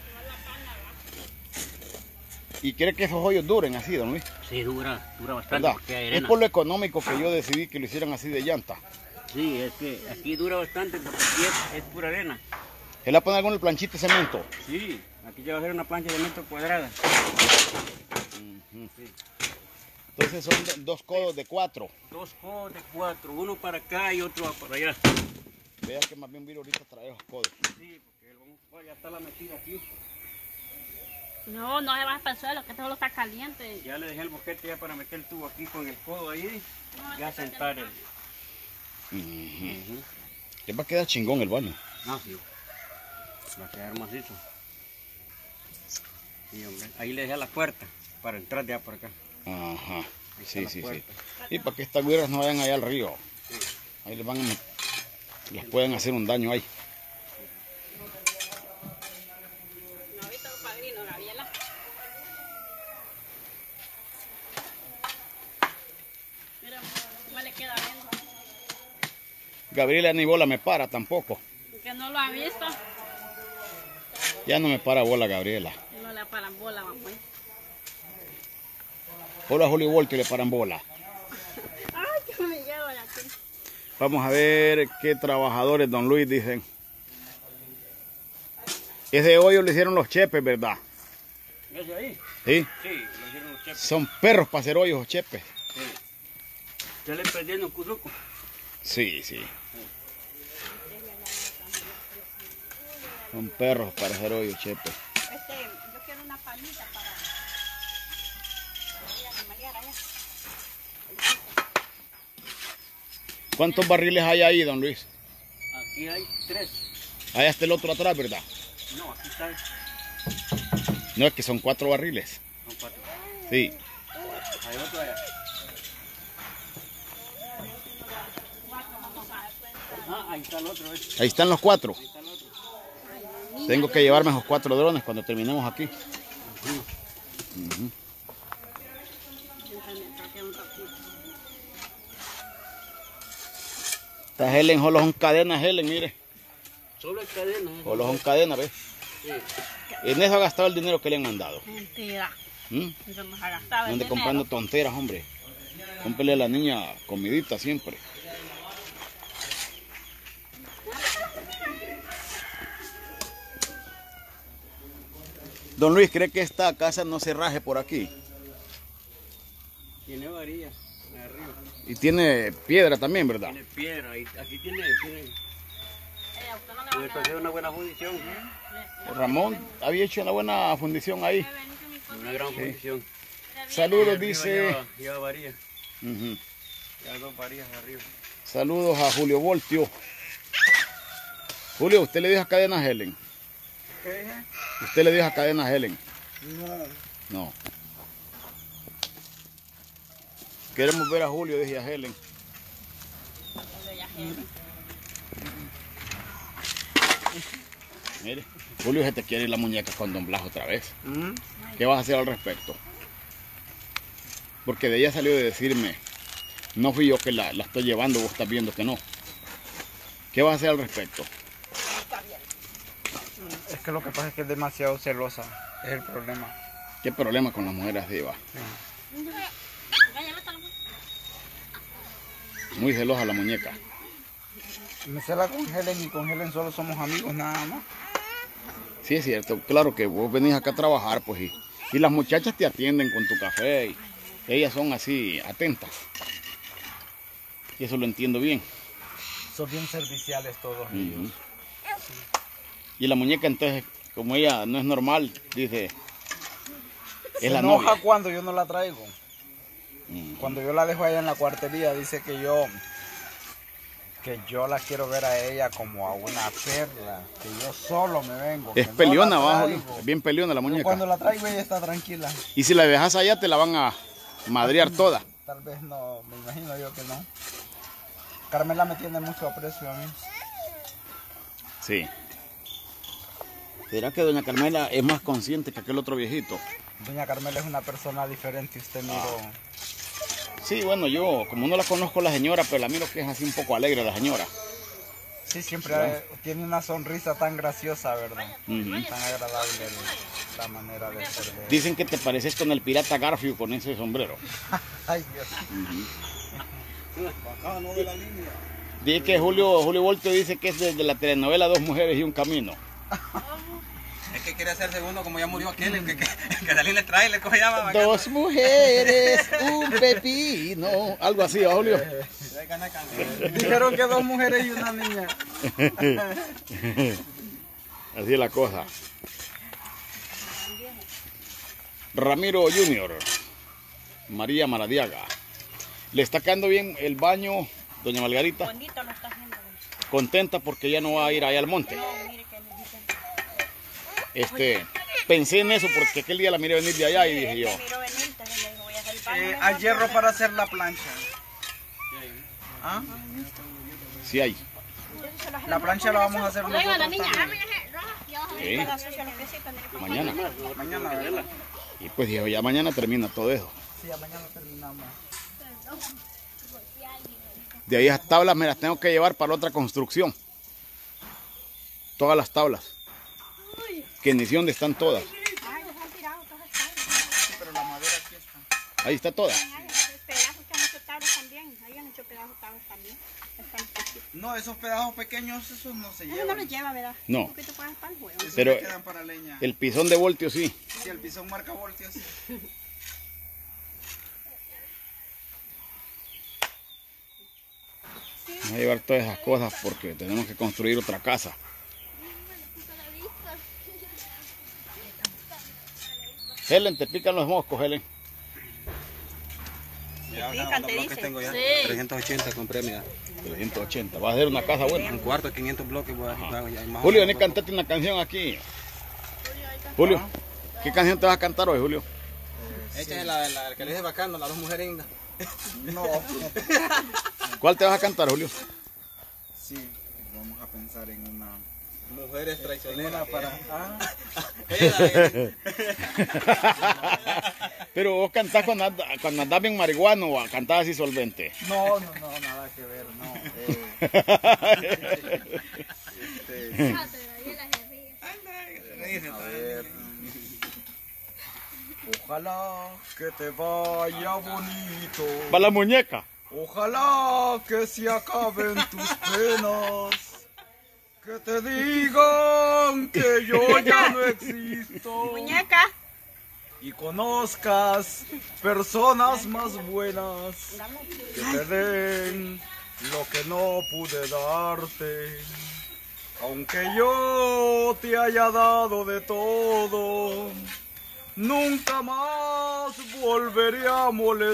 [SPEAKER 2] ¿Y quiere que esos hoyos duren así, don Luis?
[SPEAKER 4] Sí, dura bastante
[SPEAKER 2] ¿Verdad?
[SPEAKER 4] porque hay
[SPEAKER 2] Es
[SPEAKER 4] arena.
[SPEAKER 2] por lo económico que yo decidí que lo hicieran así de llanta.
[SPEAKER 4] Sí, es que aquí dura bastante porque aquí es pura arena.
[SPEAKER 2] ¿Él va a poner alguna planchita de cemento?
[SPEAKER 4] Sí, aquí ya va a ser una plancha de metro cuadrada.
[SPEAKER 2] Entonces son dos codos de 4.
[SPEAKER 4] Dos codos de 4, uno para acá y otro para allá.
[SPEAKER 2] Vea que más bien voy ahorita a traer los codos.
[SPEAKER 4] Sí, porque ya está la metida aquí.
[SPEAKER 5] No, no se va para el suelo, que todo está caliente.
[SPEAKER 4] Ya le dejé el boquete ya para meter el tubo aquí con el codo ahí. Ya sentar el.
[SPEAKER 2] Le va a quedar chingón el baño.
[SPEAKER 4] No, sí. Va a quedar macizo. Sí, hombre. Ahí le dejé la puerta para entrar ya por acá.
[SPEAKER 2] Ajá.
[SPEAKER 4] Ahí está
[SPEAKER 2] Sí,
[SPEAKER 4] la
[SPEAKER 2] sí, sí.
[SPEAKER 4] puerta.
[SPEAKER 2] Y para que estas güeras no vayan allá al río. Ahí les van a... Les pueden hacer un daño ahí.
[SPEAKER 5] No, ahorita un padrino, Gabriela. Mira, ¿cómo le queda viendo?
[SPEAKER 2] Gabriela ni bola me para tampoco.
[SPEAKER 5] Que no lo ha visto.
[SPEAKER 2] Ya no me para bola Gabriela.
[SPEAKER 5] No le paran bola, mamá.
[SPEAKER 2] Hola Holly Walker le paran bola.
[SPEAKER 5] Ay, que me llevo de aquí.
[SPEAKER 2] Vamos a ver qué trabajadores don Luis dicen. Ese hoyo lo hicieron los chepes, ¿verdad?
[SPEAKER 4] ¿Ese ahí?
[SPEAKER 2] Sí.
[SPEAKER 4] Sí, lo hicieron los chepes.
[SPEAKER 2] Son perros para hacer hoyos los chepes.
[SPEAKER 4] Sí. Ya le perdieron un curruco.
[SPEAKER 2] Sí, sí. Son perros para hacer hoyo, Chepe.
[SPEAKER 5] Yo quiero una palita para marear allá.
[SPEAKER 2] ¿Cuántos barriles hay ahí, don Luis?
[SPEAKER 4] Aquí hay 3.
[SPEAKER 2] Allá está el otro atrás, ¿verdad?
[SPEAKER 4] No, aquí está.
[SPEAKER 2] No, es que son 4 barriles.
[SPEAKER 4] Son 4.
[SPEAKER 2] Sí.
[SPEAKER 4] Hay otro allá. Ah, ahí está el otro.
[SPEAKER 2] Ahí están los 4.
[SPEAKER 4] Ahí está el otro.
[SPEAKER 2] Tengo que llevarme esos 4 drones cuando terminemos aquí. Esta Helen solo son cadenas, Helen, mire.
[SPEAKER 4] Solo hay cadena.
[SPEAKER 2] Solo son cadenas, ¿ves?
[SPEAKER 4] Sí.
[SPEAKER 2] En eso ha gastado el dinero que le han mandado.
[SPEAKER 5] Mentira.
[SPEAKER 2] ¿Mm?
[SPEAKER 5] Eso nos ha gastado el
[SPEAKER 2] Ande
[SPEAKER 5] dinero.
[SPEAKER 2] comprando tonteras, hombre. Cómprele a la niña comidita siempre. Don Luis, ¿cree que esta casa no se raje por aquí?
[SPEAKER 4] Tiene varillas arriba.
[SPEAKER 2] Y tiene piedra también, ¿verdad?
[SPEAKER 4] Tiene piedra. Aquí tiene
[SPEAKER 5] Usted no le va a
[SPEAKER 4] esto es una buena fundición.
[SPEAKER 2] Ramón había hecho una buena fundición ahí.
[SPEAKER 4] Una gran fundición.
[SPEAKER 2] Saludos,
[SPEAKER 4] Arriba
[SPEAKER 2] dice.
[SPEAKER 4] Lleva varillas.
[SPEAKER 2] Ujú.
[SPEAKER 4] Lleva 2 varillas arriba.
[SPEAKER 2] Saludos a Julio Voltio. Julio, ¿usted le dijo a cadena Helen?
[SPEAKER 4] ¿Qué?
[SPEAKER 2] ¿Usted le dijo a cadena Helen? No. Queremos ver a Julio, dije a Helen. Mire, Julio se te quiere ir la muñeca con Don Blas otra vez. ¿Qué vas a hacer al respecto? Porque de ella salió de decirme, no fui yo que la estoy llevando, vos estás viendo que no. ¿Qué vas a hacer al respecto?
[SPEAKER 8] Es que lo que pasa es que es demasiado celosa, es el problema.
[SPEAKER 2] ¿Qué problema con las mujeres así va? Muy celosa la muñeca.
[SPEAKER 8] Me cela con Helen y con Helen solo somos amigos nada más.
[SPEAKER 2] Sí, es cierto. Claro que vos venís acá a trabajar, pues, y las muchachas te atienden con tu café. Y ellas son así, atentas. Y eso lo entiendo bien.
[SPEAKER 8] Son bien serviciales todos ellos.
[SPEAKER 2] Y la muñeca, entonces, como ella no es normal, dice,
[SPEAKER 8] Se
[SPEAKER 2] es la
[SPEAKER 8] enoja
[SPEAKER 2] novia.
[SPEAKER 8] cuando yo no la traigo. Cuando yo la dejo allá en la cuartería, dice que yo la quiero ver a ella como a una perla, que yo solo me vengo.
[SPEAKER 2] Es
[SPEAKER 8] que no
[SPEAKER 2] peleona
[SPEAKER 8] la
[SPEAKER 2] abajo,
[SPEAKER 8] traigo.
[SPEAKER 2] es bien peleona la
[SPEAKER 8] Yo
[SPEAKER 2] muñeca.
[SPEAKER 8] cuando la traigo ella está tranquila.
[SPEAKER 2] Y si la dejas allá, te la van a madrear toda.
[SPEAKER 8] Tal vez no, me imagino yo que no. Carmela me tiene mucho aprecio a mí.
[SPEAKER 2] Sí. ¿Será que doña Carmela es más consciente que aquel otro viejito?
[SPEAKER 8] Doña Carmela es una persona diferente, usted miró.
[SPEAKER 2] Sí, bueno, yo, como no la conozco la señora, pero la miro que es así un poco alegre la señora.
[SPEAKER 8] Sí, siempre tiene una sonrisa tan graciosa, ¿verdad? Tan agradable la manera de ser de...
[SPEAKER 2] Dicen que te pareces con el pirata Garfield con ese sombrero.
[SPEAKER 8] Ay, Dios.
[SPEAKER 7] Acá no ve la línea.
[SPEAKER 2] Dice que Julio Voltio dice que es de la telenovela Dos Mujeres y un Camino.
[SPEAKER 7] Es que quiere hacerse uno como ya murió aquel, el que salía en el trailer, ¿cómo se llama?
[SPEAKER 2] Dos mujeres, un pepino. Algo así, ¿va, Julio?
[SPEAKER 8] Dijeron que 2 mujeres y una niña.
[SPEAKER 2] Así es la cosa. Ramiro Junior, María Maradiaga. ¿Le está quedando bien el baño, doña Margarita?
[SPEAKER 5] Bonito lo está haciendo.
[SPEAKER 2] Contenta porque ya no va a ir allá al monte.
[SPEAKER 5] No, mire que necesita.
[SPEAKER 2] Pensé en eso porque aquel día la miré venir de allá y dije yo,
[SPEAKER 5] Miro venir, entonces le digo, voy a hacer el baño.
[SPEAKER 8] Hay hierro para hacer la plancha. ¿Ah?
[SPEAKER 2] sí hay.
[SPEAKER 8] La plancha la vamos a hacer
[SPEAKER 5] Luego la
[SPEAKER 8] nosotros
[SPEAKER 5] niña.
[SPEAKER 8] también.
[SPEAKER 2] Sí, mañana.
[SPEAKER 8] Mañana, ¿verdad?
[SPEAKER 2] Y pues dije, ya mañana termina todo eso.
[SPEAKER 8] Sí, ya mañana terminamos.
[SPEAKER 2] De ahí esas tablas me las tengo que llevar para otra construcción. Todas las tablas. Que ni sé dónde están todas.
[SPEAKER 8] Pero la madera aquí está.
[SPEAKER 2] Ahí está toda.
[SPEAKER 5] Pedazos que han hecho tablas también. Ahí han hecho pedazos tablas también.
[SPEAKER 8] No, esos pedazos pequeños, esos no se
[SPEAKER 5] Eso no
[SPEAKER 8] llevan.
[SPEAKER 5] los lleva, ¿verdad?
[SPEAKER 2] No.
[SPEAKER 5] Un poquito para el juego.
[SPEAKER 8] Esos
[SPEAKER 2] Pero
[SPEAKER 8] le quedan para leña.
[SPEAKER 2] el pisón de voltio sí.
[SPEAKER 8] Sí, el pisón marca voltios.
[SPEAKER 5] Sí,
[SPEAKER 2] Vamos a llevar todas esas cosas porque tenemos que construir otra casa. Helen, te pican los moscos, Helen.
[SPEAKER 7] Ya,
[SPEAKER 3] pican,
[SPEAKER 7] ¿cuántos
[SPEAKER 3] te
[SPEAKER 7] bloques
[SPEAKER 3] dice?
[SPEAKER 7] tengo ya?
[SPEAKER 5] Sí.
[SPEAKER 7] 380 compré, mira.
[SPEAKER 2] 380. Va a ser una casa buena.
[SPEAKER 7] Un cuarto de 500 bloques. Voy a, ya, más
[SPEAKER 2] Julio,
[SPEAKER 7] o
[SPEAKER 2] ni
[SPEAKER 7] menos.
[SPEAKER 2] cantate una canción aquí. Julio, ¿qué canción te vas a cantar hoy, Julio?
[SPEAKER 7] Esta es la que le dije bacano, las dos mujeres indas.
[SPEAKER 8] No.
[SPEAKER 2] ¿Cuál te vas a cantar, Julio?
[SPEAKER 8] Sí, vamos a pensar en una.
[SPEAKER 7] Mujeres traicioneras
[SPEAKER 8] Para.
[SPEAKER 2] Pero vos cantás cuando andás bien marihuano o cantás así solvente.
[SPEAKER 8] No, nada que ver, no. A ver. Ojalá que te vaya bonito.
[SPEAKER 2] ¿Va la muñeca?
[SPEAKER 8] Ojalá que se acaben tus penas. Que te digan que yo ya no existo.
[SPEAKER 3] Muñeca.
[SPEAKER 8] Y conozcas personas más buenas que te den lo que no pude darte. Aunque yo te haya dado de todo, nunca más volveré a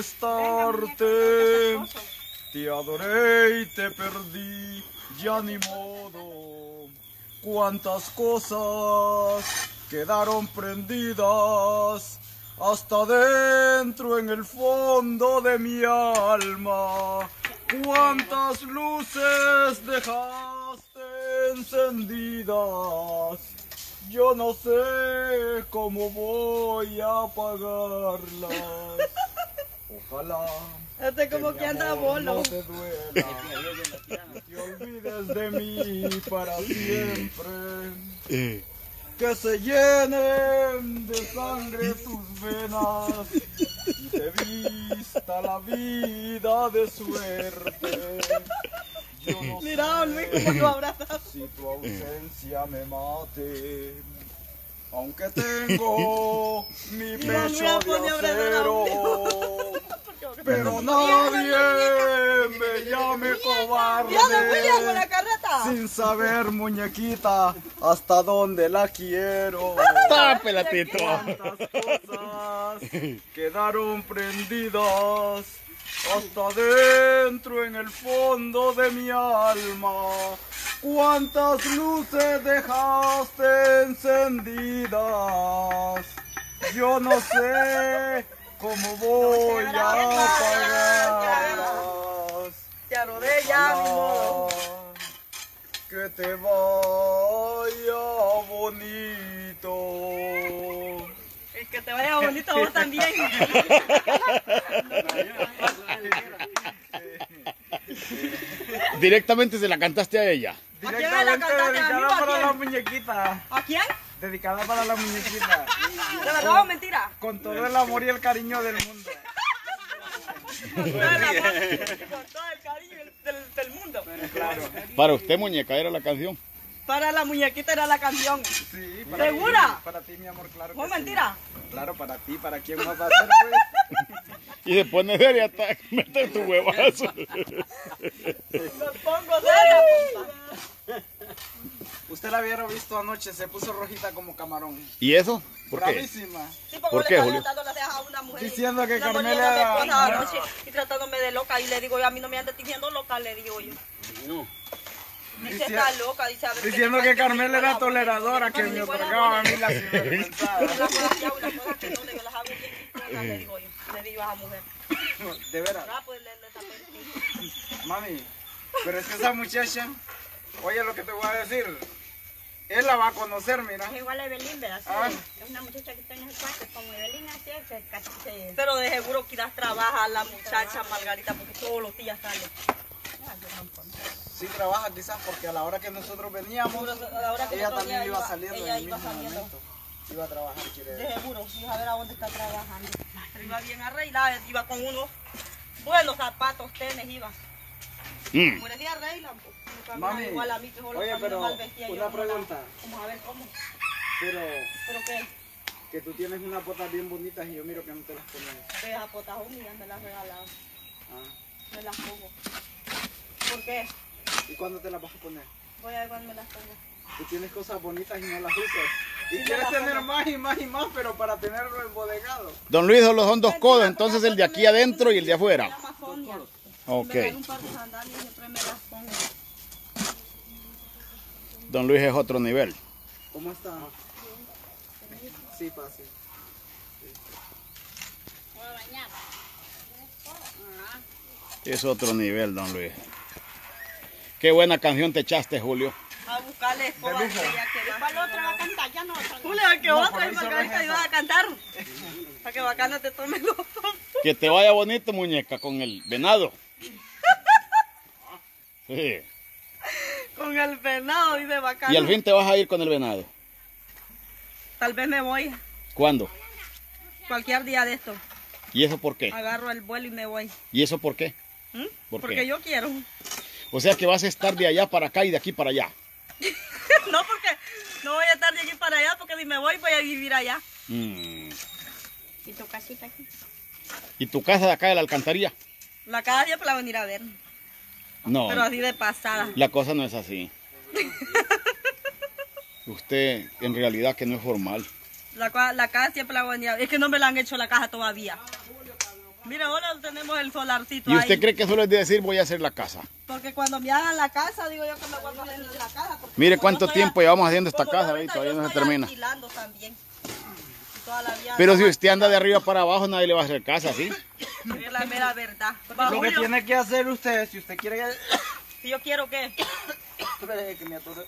[SPEAKER 8] molestarte. Te adoré y te perdí, ya ni modo. Cuántas cosas quedaron prendidas hasta dentro en el fondo de mi alma. Cuántas luces dejaste encendidas. Yo no sé cómo voy a apagarlas. Ojalá
[SPEAKER 3] Como que anda
[SPEAKER 8] amor
[SPEAKER 3] bolo.
[SPEAKER 8] no te duela, te olvides de mí para siempre. Que se llenen de sangre tus venas y te vista la vida de suerte. Yo no
[SPEAKER 3] Mira,
[SPEAKER 8] sé
[SPEAKER 3] Luis, cómo lo abrazas.
[SPEAKER 8] si tu ausencia me mate. Aunque tengo mi
[SPEAKER 3] Mira,
[SPEAKER 8] pecho
[SPEAKER 3] mira,
[SPEAKER 8] de
[SPEAKER 3] pone a abrazar a
[SPEAKER 8] acero, pero nadie me llame cobarde.
[SPEAKER 3] Ya no William con la carreta.
[SPEAKER 8] Sin saber, muñequita, hasta dónde la quiero.
[SPEAKER 2] ¡Tápela, Tito!
[SPEAKER 8] Cuántas cosas quedaron prendidas hasta dentro en el fondo de mi alma. Cuántas luces dejaste encendidas. Yo no sé cómo voy a apagarlas.
[SPEAKER 3] Te adoré ya, mi modo.
[SPEAKER 8] Que te vaya bonito.
[SPEAKER 3] Es que te vaya bonito vos también.
[SPEAKER 2] Directamente se la cantaste a ella.
[SPEAKER 3] ¿A quién me la cantaste? ¿A mí o
[SPEAKER 8] Dedicada
[SPEAKER 3] a
[SPEAKER 8] para la
[SPEAKER 3] quién?
[SPEAKER 8] muñequita.
[SPEAKER 3] ¿A quién?
[SPEAKER 8] Dedicada para la muñequita.
[SPEAKER 3] ¿De verdad o mentira?
[SPEAKER 8] Con todo el amor y el cariño del mundo.
[SPEAKER 3] Con todo el amor, con todo el cariño del mundo.
[SPEAKER 8] Claro.
[SPEAKER 2] Para usted, muñeca, era la canción.
[SPEAKER 3] Para la muñequita era la canción.
[SPEAKER 8] Sí,
[SPEAKER 3] ¿Segura?
[SPEAKER 8] Ti, para ti, mi amor, claro.
[SPEAKER 3] ¿O
[SPEAKER 8] que sí.
[SPEAKER 3] mentira?
[SPEAKER 8] Claro, para ti, ¿para quién más va a ser, pues?
[SPEAKER 2] Y se pone seria hasta mete tu huevazo.
[SPEAKER 3] Me pongo seria, compa.
[SPEAKER 8] Usted la hubiera visto anoche, se puso rojita como camarón.
[SPEAKER 2] ¿Y eso? ¿Por qué?
[SPEAKER 8] Bravísima.
[SPEAKER 3] Sí, porque
[SPEAKER 2] ¿Por
[SPEAKER 3] le
[SPEAKER 2] qué,
[SPEAKER 3] estaba
[SPEAKER 2] Julio?
[SPEAKER 3] dando las cejas a una mujer.
[SPEAKER 8] Diciendo que
[SPEAKER 3] una
[SPEAKER 8] Carmela
[SPEAKER 3] mujer
[SPEAKER 8] era-
[SPEAKER 3] me esposa anoche y tratándome de loca. Y le digo yo, a mí no me andes diciendo loca, le digo yo. Dice, está loca, dice, a ver.
[SPEAKER 8] Diciendo que Carmela era toleradora, que me otorgaba a mí la sinvergüenzada.
[SPEAKER 3] Una cosa que hago y una cosa que no, yo las hago bien chistosas, le digo yo. Le digo a esa mujer.
[SPEAKER 8] De veras.
[SPEAKER 3] Ah, pues le tapé el piso.
[SPEAKER 8] Mami, pero es que esa muchacha, oye lo que te voy a decir, él la va a conocer, mira.
[SPEAKER 6] Es igual a Evelyn, ¿verdad? Sí.
[SPEAKER 8] Ah.
[SPEAKER 6] Es una muchacha que está en el cuarto, como Evelyn así, se
[SPEAKER 3] Pero de seguro que irás trabaja la muchacha Margarita porque todos los días sale.
[SPEAKER 8] Sí trabaja quizás porque a la hora que nosotros veníamos,
[SPEAKER 3] A la hora que
[SPEAKER 8] ella
[SPEAKER 3] nosotros
[SPEAKER 8] también
[SPEAKER 3] ya
[SPEAKER 8] iba saliendo
[SPEAKER 3] ella
[SPEAKER 8] en el
[SPEAKER 3] iba
[SPEAKER 8] mismo
[SPEAKER 3] saliendo.
[SPEAKER 8] momento. Iba a trabajar, quiere
[SPEAKER 3] De
[SPEAKER 8] decir.
[SPEAKER 3] seguro, sí, a ver a dónde está trabajando. Pero iba bien arreglada, iba con unos buenos zapatos, tenis, iba. Parecía arregla, pues. Me cambiaba
[SPEAKER 8] Mami,
[SPEAKER 3] igual a mí, que solo
[SPEAKER 8] oye,
[SPEAKER 3] camino
[SPEAKER 8] pero
[SPEAKER 3] mal vestida, yo
[SPEAKER 8] una
[SPEAKER 3] como la-
[SPEAKER 8] pregunta.
[SPEAKER 3] Vamos a ver cómo.
[SPEAKER 8] Pero
[SPEAKER 3] ¿Pero qué?
[SPEAKER 8] que tú tienes unas botas bien bonitas y yo miro que no te las pones.
[SPEAKER 3] De esa potajón y ya me las regalado.
[SPEAKER 8] Ah.
[SPEAKER 3] Me las pongo. Porque ¿Qué?
[SPEAKER 8] ¿Y cuándo te las vas a poner?
[SPEAKER 3] Voy a ver cuándo me las pongo.
[SPEAKER 8] Tú tienes cosas bonitas y no las usas. Y
[SPEAKER 3] Sí,
[SPEAKER 8] quieres
[SPEAKER 3] me las
[SPEAKER 8] tener
[SPEAKER 3] pongo.
[SPEAKER 8] más y más y más, pero para tenerlo embodegado.
[SPEAKER 2] Don Luis solo son dos codos, entonces el de aquí adentro y el de afuera.
[SPEAKER 3] Amazonia.
[SPEAKER 2] Ok.
[SPEAKER 3] Me dan un par de sandalias y siempre me las pongo.
[SPEAKER 2] Don Luis es otro nivel.
[SPEAKER 8] ¿Cómo está? Sí, fácil.
[SPEAKER 5] Voy a bañar.
[SPEAKER 2] Es otro nivel, don Luis. Qué buena canción te echaste, Julio.
[SPEAKER 3] A buscarle escoba. que ya que va.
[SPEAKER 6] ¿Cuál otra va a cantar? Ya no.
[SPEAKER 3] Julio, que otra y para que ahorita ayudas a cantar. Para que bacana te tome los dos.
[SPEAKER 2] Que te vaya bonito, muñeca, con el venado. Sí.
[SPEAKER 3] Con el venado, dice bacana.
[SPEAKER 2] Y al fin te vas a ir con el venado.
[SPEAKER 3] Tal vez me voy.
[SPEAKER 2] ¿Cuándo?
[SPEAKER 3] Cualquier día de esto.
[SPEAKER 2] ¿Y eso por qué?
[SPEAKER 3] Agarro el vuelo y me voy.
[SPEAKER 2] ¿Y eso por qué?
[SPEAKER 3] ¿Mm?
[SPEAKER 2] ¿Por
[SPEAKER 3] Porque
[SPEAKER 2] qué?
[SPEAKER 3] yo quiero.
[SPEAKER 2] O sea que vas a estar de allá para acá y de aquí para allá.
[SPEAKER 3] No, porque no voy a estar de aquí para allá, porque si me voy a vivir allá.
[SPEAKER 2] Mm.
[SPEAKER 6] ¿Y tu casita aquí?
[SPEAKER 2] ¿Y tu casa de acá de la alcantarilla?
[SPEAKER 3] La cada día la venir a ver.
[SPEAKER 2] No,
[SPEAKER 3] Pero así de pasada.
[SPEAKER 2] la cosa no es así. Usted en realidad que no es formal.
[SPEAKER 3] La casa siempre la voy a venir a ver. Es que no me la han hecho la caja todavía. Mira, ahora tenemos el solarcito
[SPEAKER 2] ¿Y usted
[SPEAKER 3] ahí.
[SPEAKER 2] cree que solo es de decir voy a hacer la casa?
[SPEAKER 3] Porque cuando me hagan la casa, digo yo que me vuelvo a hacer la casa. porque
[SPEAKER 2] Mire
[SPEAKER 3] como
[SPEAKER 2] cuánto
[SPEAKER 3] yo estoy
[SPEAKER 2] tiempo llevamos haciendo esta
[SPEAKER 3] como yo
[SPEAKER 2] casa,
[SPEAKER 3] ahorita
[SPEAKER 2] y todavía
[SPEAKER 3] yo
[SPEAKER 2] no se
[SPEAKER 3] estoy
[SPEAKER 2] termina.
[SPEAKER 3] alquilando también. Toda la vida
[SPEAKER 2] Pero si
[SPEAKER 3] andaba
[SPEAKER 2] usted anda de arriba para abajo, nadie le va a hacer casa, ¿sí?
[SPEAKER 3] alquilando. Es la mera verdad.
[SPEAKER 8] Lo que
[SPEAKER 3] Julio,
[SPEAKER 8] tiene que hacer usted, si usted quiere
[SPEAKER 3] si yo quiero que...
[SPEAKER 8] Espere, que me atore.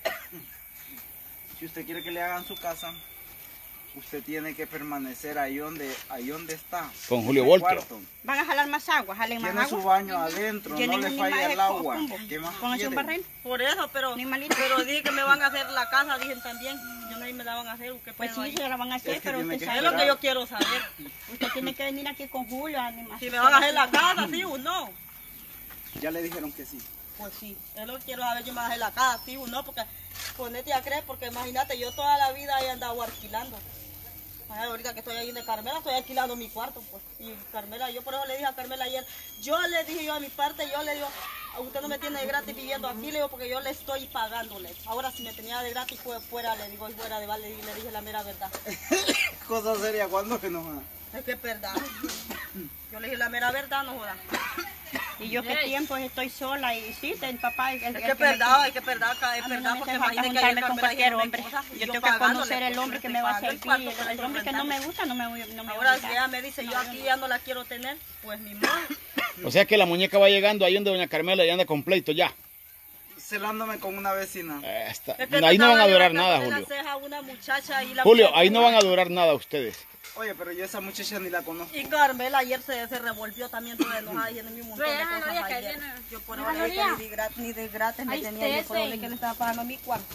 [SPEAKER 8] Si usted quiere que le hagan su casa, usted tiene que permanecer ahí donde está.
[SPEAKER 2] Con Julio
[SPEAKER 8] Su
[SPEAKER 2] Voltio.
[SPEAKER 8] cuarto.
[SPEAKER 6] ¿Van a jalar más agua? ¿Jalen más
[SPEAKER 8] Tiene su
[SPEAKER 6] agua?
[SPEAKER 8] baño adentro, no
[SPEAKER 6] Llenen
[SPEAKER 8] le
[SPEAKER 6] un
[SPEAKER 8] falla
[SPEAKER 6] animal
[SPEAKER 8] el
[SPEAKER 6] de
[SPEAKER 8] agua.
[SPEAKER 6] combo.
[SPEAKER 8] ¿Qué más
[SPEAKER 6] Pónganse un
[SPEAKER 8] quiere?
[SPEAKER 6] barril.
[SPEAKER 3] Por eso, pero
[SPEAKER 6] Animalito.
[SPEAKER 3] dije que me van a hacer la casa, dije también. Yo no me la van a hacer, ¿qué
[SPEAKER 6] Pues
[SPEAKER 3] pedo
[SPEAKER 6] sí,
[SPEAKER 3] ahí?
[SPEAKER 6] se la van a hacer,
[SPEAKER 8] Es que
[SPEAKER 6] pero
[SPEAKER 8] tiene
[SPEAKER 6] usted
[SPEAKER 8] que
[SPEAKER 3] Es
[SPEAKER 6] sabe.
[SPEAKER 3] lo que yo quiero saber.
[SPEAKER 6] Usted tiene que venir aquí con Julio.
[SPEAKER 3] Si me van a hacer la casa, sí o no.
[SPEAKER 8] Ya le dijeron que sí.
[SPEAKER 3] Pues sí, es lo que quiero saber, yo me voy a hacer la casa, sí o no, porque ponete a creer, porque imagínate, yo toda la vida he andado alquilando. Ay, ahorita que estoy ahí de Carmela, estoy alquilando mi cuarto, pues. Y Carmela, yo por eso le dije a Carmela ayer, yo le dije yo a mi parte, yo le digo, a usted no me tiene de gratis viviendo aquí, le digo, porque yo le estoy pagándole. Ahora si me tenía de gratis fuera, le digo, y fuera de vale, le dije la mera verdad.
[SPEAKER 8] Cosa seria, ¿cuándo se enoja?
[SPEAKER 3] Es que es verdad. Yo le dije la mera verdad, no joda.
[SPEAKER 6] Y yo qué tiempo estoy sola y sí, el papá...
[SPEAKER 3] Es que es verdad, porque imagínate
[SPEAKER 6] porque
[SPEAKER 3] que
[SPEAKER 6] juntarme
[SPEAKER 3] ayer
[SPEAKER 6] con
[SPEAKER 3] Carmela
[SPEAKER 6] cualquier
[SPEAKER 3] dijo,
[SPEAKER 6] hombre.
[SPEAKER 3] cosas, y
[SPEAKER 6] Yo tengo que
[SPEAKER 3] pagándole,
[SPEAKER 6] conocer el
[SPEAKER 3] pues,
[SPEAKER 6] hombre que
[SPEAKER 3] estoy
[SPEAKER 6] me va a
[SPEAKER 3] pagando el
[SPEAKER 6] servir.
[SPEAKER 3] cuarto que
[SPEAKER 6] El
[SPEAKER 3] estoy
[SPEAKER 6] hombre que no
[SPEAKER 3] rentando.
[SPEAKER 6] me gusta no me voy a
[SPEAKER 3] Ahora si
[SPEAKER 6] obligar.
[SPEAKER 3] ella me dice, yo aquí ya no la quiero tener, pues ni modo.
[SPEAKER 2] O sea que la muñeca va llegando ahí donde doña Carmela y anda con pleito ya.
[SPEAKER 8] Celándome con una vecina.
[SPEAKER 3] Es que
[SPEAKER 2] Ahí no van a durar
[SPEAKER 3] te
[SPEAKER 2] nada,
[SPEAKER 3] estaba
[SPEAKER 2] Julio.
[SPEAKER 3] llevando la ceja a una muchacha y la
[SPEAKER 2] Julio,
[SPEAKER 3] muchacha-
[SPEAKER 2] ahí no van a durar nada ustedes.
[SPEAKER 8] Oye, pero yo esa muchacha ni la conozco.
[SPEAKER 3] Y Carmela ayer se revolvió también toda enojada y en un montón de
[SPEAKER 5] Pero
[SPEAKER 3] cosas
[SPEAKER 5] no, ya que
[SPEAKER 3] ayer.
[SPEAKER 5] viene.
[SPEAKER 3] Yo por ahora le dije que ni de gratis me
[SPEAKER 5] Ay,
[SPEAKER 3] tenía, yo por ahora
[SPEAKER 5] Stephen.
[SPEAKER 3] que le estaba pagando mi cuarto.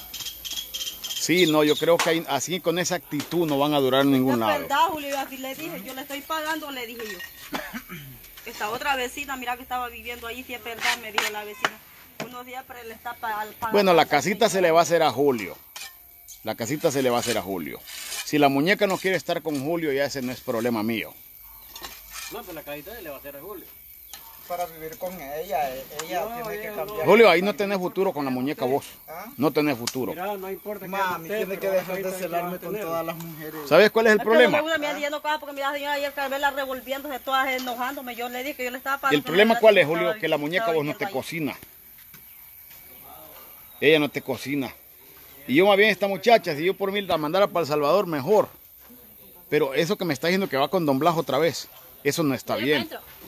[SPEAKER 2] Sí, no, yo creo que así con esa actitud no van a durar en ningún
[SPEAKER 3] Es
[SPEAKER 2] lado.
[SPEAKER 3] verdad, Julio, así le dije, yo le estoy pagando, le dije yo. Esta otra vecina, mira que estaba viviendo ahí, si es verdad, me dijo la vecina. Uno siempre le está pagando.
[SPEAKER 2] Bueno, la casita se le va a hacer a Julio. La casita se le va a hacer a Julio. Si la muñeca no quiere estar con Julio, ya ese no es problema mío.
[SPEAKER 4] No, pues la casita se le va a hacer a Julio.
[SPEAKER 8] Para vivir con ella, ella tiene que cambiar.
[SPEAKER 2] Julio, ahí no tenés futuro con la muñeca vos.
[SPEAKER 8] ¿Ah?
[SPEAKER 2] tenés futuro.
[SPEAKER 4] Mira, no importa que
[SPEAKER 8] Mami,
[SPEAKER 4] usted,
[SPEAKER 8] tiene que
[SPEAKER 4] pero
[SPEAKER 8] dejar
[SPEAKER 4] ahorita
[SPEAKER 8] de
[SPEAKER 4] hay que
[SPEAKER 8] celarme con
[SPEAKER 4] mantenerlo.
[SPEAKER 8] todas las mujeres.
[SPEAKER 2] ¿Sabes cuál es el
[SPEAKER 3] Es que no me
[SPEAKER 2] problema?
[SPEAKER 3] gusta, me diciendo cosas porque mira, señora, ayer Carmela revolviéndose, todas enojándome. Yo le dije que yo le estaba pagando.
[SPEAKER 2] El problema cuál es, Julio, que la muñeca vos no te cocina. Ella no te cocina. Y yo más bien esta muchacha, si yo por mí la mandara para El Salvador, mejor. Pero eso que me está diciendo que va con Don Blas otra vez, eso no está bien.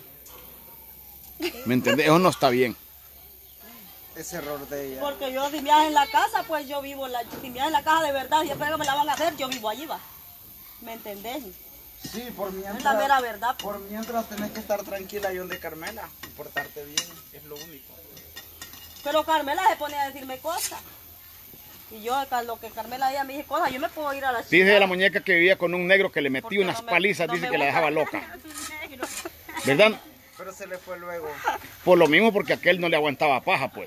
[SPEAKER 2] ¿Me entendés? Eso no está bien.
[SPEAKER 8] Ese error de ella.
[SPEAKER 3] Porque yo si me hacen en la casa, pues yo vivo en la... Si me hacen en la casa de verdad, y espero que me la van a hacer, yo vivo allí, va. ¿Me entendés?
[SPEAKER 8] Sí, por mientras.
[SPEAKER 3] Es la mera verdad.
[SPEAKER 8] Por mientras tenés que estar tranquila ahí donde Carmela. Y portarte bien, es lo único.
[SPEAKER 3] Pero Carmela se pone a decirme cosas. Y yo, lo que Carmela ella me dice cosas, yo me puedo ir a la
[SPEAKER 2] Dice la muñeca que vivía con un negro que le metía
[SPEAKER 3] Porque
[SPEAKER 2] unas
[SPEAKER 3] no me-
[SPEAKER 2] palizas,
[SPEAKER 3] no
[SPEAKER 2] dice
[SPEAKER 3] me
[SPEAKER 2] que la
[SPEAKER 3] gusta.
[SPEAKER 2] dejaba loca. ¿Verdad?
[SPEAKER 8] Pero se le fue luego.
[SPEAKER 2] Por lo mismo porque aquel no le aguantaba paja, pues.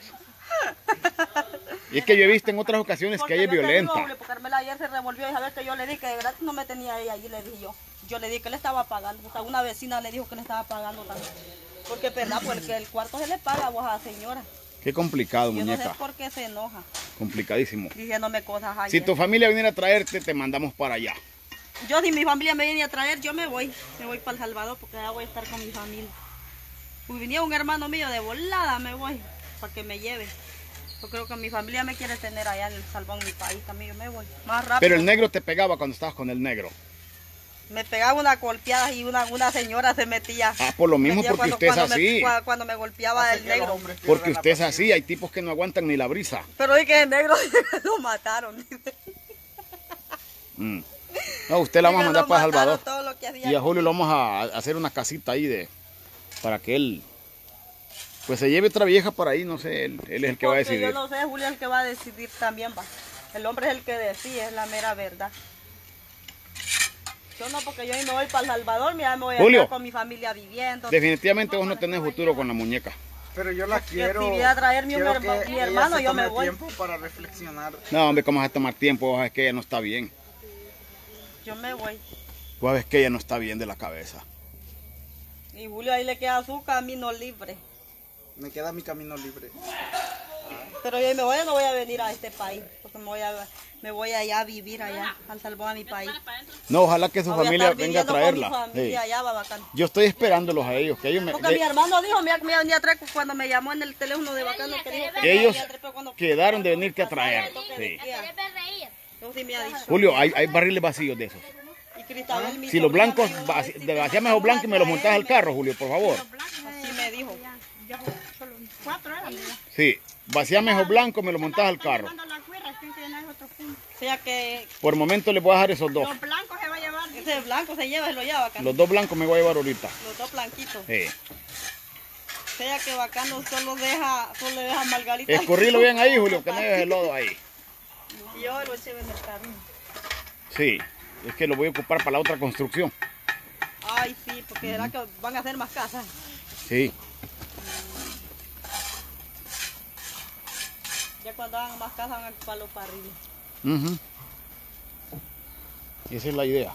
[SPEAKER 2] Y es que yo he visto en otras ocasiones que
[SPEAKER 3] Porque
[SPEAKER 2] ella es
[SPEAKER 3] yo te digo,
[SPEAKER 2] violenta.
[SPEAKER 3] Julio, porque Carmela ayer se revolvió y a ver que yo le dije que de gratis no me tenía ella allí, le dije yo. Yo le dije que le estaba pagando. O sea, una vecina le dijo que le estaba pagando también. Porque es verdad, porque el cuarto se le paga a vos a la señora.
[SPEAKER 2] Qué complicado,
[SPEAKER 3] Yo no sé
[SPEAKER 2] muñeca.
[SPEAKER 3] por qué se enoja,
[SPEAKER 2] Complicadísimo.
[SPEAKER 3] diciéndome cosas ayer.
[SPEAKER 2] Si tu familia viniera a traerte, te mandamos para allá.
[SPEAKER 3] Yo, si mi familia me viene a traer, yo me voy. Me voy para El Salvador porque ya voy a estar con mi familia. Si venía un hermano mío de volada, me voy para que me lleve. Yo creo que mi familia me quiere tener allá en El Salvador, en mi país también. Yo me voy más rápido.
[SPEAKER 2] Pero el negro te pegaba cuando estabas con el negro.
[SPEAKER 3] Me pegaba una golpeada y una señora se metía.
[SPEAKER 2] Ah, por lo mismo,
[SPEAKER 3] metía
[SPEAKER 2] porque usted es así.
[SPEAKER 3] Cuando me golpeaba el negro.
[SPEAKER 2] Porque usted es así. Hay tipos que no aguantan ni la brisa.
[SPEAKER 3] Pero es que el negro lo mataron.
[SPEAKER 2] Mm. No, usted la vamos a mandar para El Salvador.
[SPEAKER 3] Todo lo que hacía.
[SPEAKER 2] Y a Julio lo vamos a hacer una casita ahí para que él pues se lleve otra vieja por ahí, no sé, él es el que va a
[SPEAKER 3] Porque
[SPEAKER 2] decidir.
[SPEAKER 3] yo no sé, Julio es el que va a decidir también, va. El hombre es el que decide, es la mera verdad. Yo no, porque yo ahí me voy para El Salvador, mira, me voy a
[SPEAKER 2] Julio,
[SPEAKER 3] estar con mi familia viviendo.
[SPEAKER 2] Definitivamente vos no tenés futuro con la muñeca.
[SPEAKER 8] Pero yo la quiero.
[SPEAKER 3] Si viene a traerme
[SPEAKER 8] quiero
[SPEAKER 3] mi
[SPEAKER 8] que ella
[SPEAKER 3] hermano,
[SPEAKER 8] se
[SPEAKER 3] yo me
[SPEAKER 8] tome
[SPEAKER 3] voy.
[SPEAKER 8] tiempo para reflexionar.
[SPEAKER 2] No, hombre, ¿cómo vas a tomar tiempo? Vos sabés que ella no está bien.
[SPEAKER 3] Yo me voy.
[SPEAKER 2] Vos sabés que ella no está bien de la cabeza.
[SPEAKER 3] Y Julio ahí le queda su camino libre.
[SPEAKER 8] Me queda mi camino libre.
[SPEAKER 3] Pero yo me voy, no voy a venir a este país, porque me voy allá a vivir allá, al Salvador, a mi país.
[SPEAKER 2] No, ojalá que su
[SPEAKER 3] Voy a
[SPEAKER 2] familia
[SPEAKER 3] estar
[SPEAKER 2] venga a
[SPEAKER 3] viviendo con
[SPEAKER 2] traerla.
[SPEAKER 3] mi familia
[SPEAKER 2] Sí.
[SPEAKER 3] allá, va bacán.
[SPEAKER 2] Yo estoy esperándolos a ellos, que ellos me...
[SPEAKER 3] Porque mi hermano dijo, mira, que me venía a traer cuando me llamó en el teléfono de bacano, que dijo que me
[SPEAKER 2] Ellos
[SPEAKER 3] venía a traer, pero cuando-
[SPEAKER 2] quedaron de venirte a traer. Sí.
[SPEAKER 3] Yo sí me ha dicho.
[SPEAKER 2] Julio, hay barriles vacíos de esos.
[SPEAKER 3] Y Cristabel, mi
[SPEAKER 2] Si los
[SPEAKER 3] sobrina,
[SPEAKER 2] blancos,
[SPEAKER 3] me dijo,
[SPEAKER 2] vaciame esos blancos y me los montás al carro, Julio, por favor.
[SPEAKER 3] Así me dijo.
[SPEAKER 2] Sí, vaciame esos blancos y me los montás al carro.
[SPEAKER 3] O sea que
[SPEAKER 2] Por el momento les voy a dejar esos dos.
[SPEAKER 3] los blancos se va a llevar. Ese blanco se lleva y lo lleva bacano.
[SPEAKER 2] Los dos blancos me voy a llevar ahorita.
[SPEAKER 3] Los dos blanquitos.
[SPEAKER 2] Sí.
[SPEAKER 3] O sea que bacano solo deja margarita.
[SPEAKER 2] Escurrilo bien ahí, Julio, que no dejes el lodo ahí.
[SPEAKER 3] Y yo lo eché en el carro.
[SPEAKER 2] Sí, es que lo voy a ocupar para la otra construcción.
[SPEAKER 3] Ay, sí, porque será que van a hacer más casas.
[SPEAKER 2] Sí.
[SPEAKER 3] Ya cuando hagan más casas van a ocuparlo para arriba.
[SPEAKER 2] Ujú. Esa es la idea.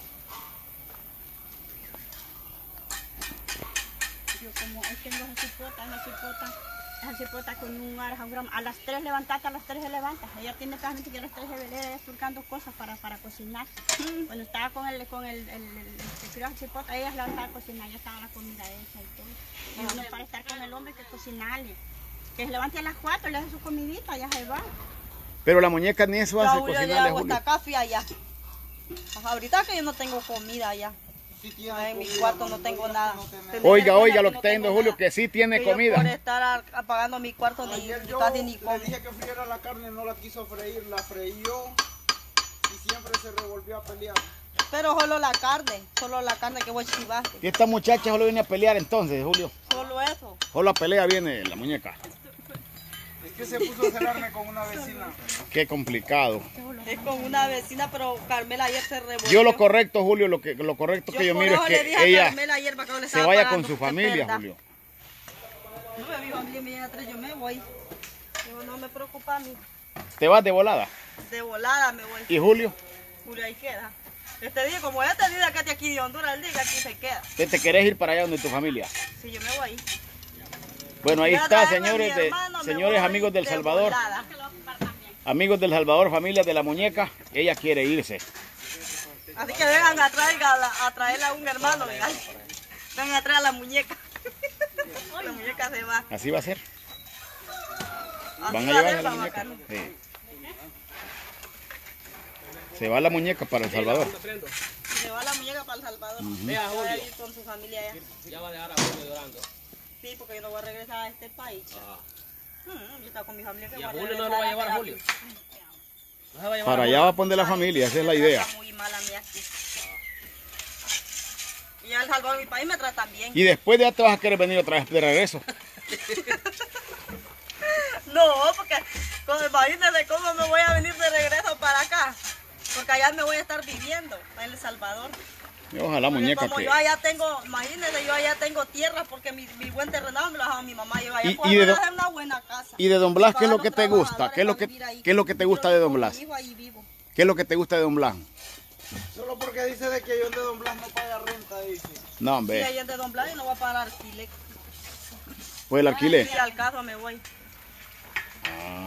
[SPEAKER 5] Yo como ahí tengo esa cipota con un arjón, a las 3 levantaste, a las 3 se levanta. Ella tiene prácticamente que a las 3 se velera, ella surcando cosas para cocinar. Cuando estaba con el cipota, ella se levantaba a cocinar, ya estaba la comida hecha y todo. Y uno para estar con el hombre que cocinarle. Que se levante a las 4, le hace su comidita, ya se va.
[SPEAKER 2] Pero la muñeca ni eso hace,
[SPEAKER 3] Julio,
[SPEAKER 2] cocinarle a
[SPEAKER 3] ya
[SPEAKER 2] Julio.
[SPEAKER 3] hasta acá fui allá. Ahorita que yo no tengo comida allá. En mi cuarto no tengo nada.
[SPEAKER 2] Oiga, lo que está diciendo Julio, que sí tiene
[SPEAKER 3] Que yo por
[SPEAKER 2] comida.
[SPEAKER 3] estar apagando mi cuarto ni
[SPEAKER 8] Ayer yo
[SPEAKER 3] casi ni
[SPEAKER 8] le
[SPEAKER 3] como.
[SPEAKER 8] dije que friera la carne, no la quiso freír, la freíó y siempre se revolvió a pelear.
[SPEAKER 3] Pero solo la carne que vos chivaste.
[SPEAKER 2] Y esta muchacha solo viene a pelear entonces, Julio.
[SPEAKER 3] Solo eso.
[SPEAKER 2] Solo a pelea viene la muñeca.
[SPEAKER 8] Es que se puso a celarme con una vecina.
[SPEAKER 2] Qué complicado.
[SPEAKER 3] Es con una vecina, pero Carmela ayer se revolvió.
[SPEAKER 2] Yo lo correcto, Julio, lo correcto que yo
[SPEAKER 3] por
[SPEAKER 2] miro es
[SPEAKER 3] eso le dije a
[SPEAKER 2] que ella
[SPEAKER 3] Carmela ayer para que no le
[SPEAKER 2] se
[SPEAKER 3] estaba
[SPEAKER 2] vaya
[SPEAKER 3] pagando,
[SPEAKER 2] con su
[SPEAKER 3] porque es
[SPEAKER 2] familia,
[SPEAKER 3] verdad.
[SPEAKER 2] Julio.
[SPEAKER 3] No, mi familia me viene atrás, yo me voy. Yo no me preocupa a mí.
[SPEAKER 2] Te vas de volada.
[SPEAKER 3] De volada me voy.
[SPEAKER 2] ¿Y Julio?
[SPEAKER 3] Julio ahí queda. Este día, como este día que de aquí de Honduras, el día que aquí se queda.
[SPEAKER 2] ¿Te querés ir para allá donde tu familia?
[SPEAKER 3] Si yo me voy.
[SPEAKER 2] Bueno, ahí
[SPEAKER 3] Voy a
[SPEAKER 2] está,
[SPEAKER 3] traerme a mi
[SPEAKER 2] señores,
[SPEAKER 3] hermano, me
[SPEAKER 2] señores
[SPEAKER 3] voy
[SPEAKER 2] amigos del
[SPEAKER 3] de
[SPEAKER 2] Salvador.
[SPEAKER 3] volada.
[SPEAKER 2] Amigos del Salvador, familia de la muñeca, ella quiere irse.
[SPEAKER 3] Así que vengan a traerle a un hermano, vengan. Vengan a traer a la muñeca. La muñeca se va.
[SPEAKER 2] Así va a ser.
[SPEAKER 3] Así
[SPEAKER 2] Van a
[SPEAKER 3] va
[SPEAKER 2] llevar a
[SPEAKER 3] ser,
[SPEAKER 2] la
[SPEAKER 3] va
[SPEAKER 2] muñeca.
[SPEAKER 3] bacano.
[SPEAKER 2] Sí. Se va la muñeca para El Salvador.
[SPEAKER 3] Se va la muñeca para El Salvador.
[SPEAKER 1] Vea,
[SPEAKER 3] Va a
[SPEAKER 1] Julio.
[SPEAKER 3] ir con su familia allá.
[SPEAKER 1] Ya va a dejar a Julio llorando.
[SPEAKER 3] Sí, porque yo no voy a regresar a este país. Yo estaba con mi familia. Que
[SPEAKER 1] Y a
[SPEAKER 3] voy
[SPEAKER 1] Julio no
[SPEAKER 3] regresar
[SPEAKER 1] lo va a llevar a
[SPEAKER 3] terapia.
[SPEAKER 1] Julio. No se va a llevar
[SPEAKER 2] Para
[SPEAKER 1] a
[SPEAKER 2] allá va a poner la familia, esa es la idea.
[SPEAKER 3] Está muy mala mía aquí. Y ya El Salvador, mi país, me tratan bien.
[SPEAKER 2] Y después de ya te vas a querer venir otra vez de regreso.
[SPEAKER 3] No, porque imagínense cómo me voy a venir de regreso para acá. Porque allá me voy a estar viviendo, en El Salvador.
[SPEAKER 2] Y ojalá
[SPEAKER 3] Porque
[SPEAKER 2] muñeca
[SPEAKER 3] como
[SPEAKER 2] que...
[SPEAKER 3] yo allá tengo, imagínense, yo allá tengo tierra porque mi buen terrenal me lo dejaba mi mamá. Yo allá
[SPEAKER 2] Y
[SPEAKER 3] puedo
[SPEAKER 2] de
[SPEAKER 3] hacer una buena casa.
[SPEAKER 2] Y de Don Blas, ¿qué es lo que te
[SPEAKER 3] Pagar los
[SPEAKER 2] gusta? ¿Qué es lo que,
[SPEAKER 3] trabajadores para vivir ahí.
[SPEAKER 2] qué es lo que te gusta de Don
[SPEAKER 3] Yo
[SPEAKER 2] Blas?
[SPEAKER 3] vivo ahí, vivo.
[SPEAKER 2] ¿Qué es lo que te gusta de Don Blas?
[SPEAKER 8] Solo porque dice de que yo de Don Blas no paga renta, dice.
[SPEAKER 2] No,
[SPEAKER 3] Sí,
[SPEAKER 2] hombre.
[SPEAKER 3] ahí en de Don Blas y no va a pagar alquiler.
[SPEAKER 2] Pues el alquiler.
[SPEAKER 3] Sí, al caso me voy.
[SPEAKER 2] Ah.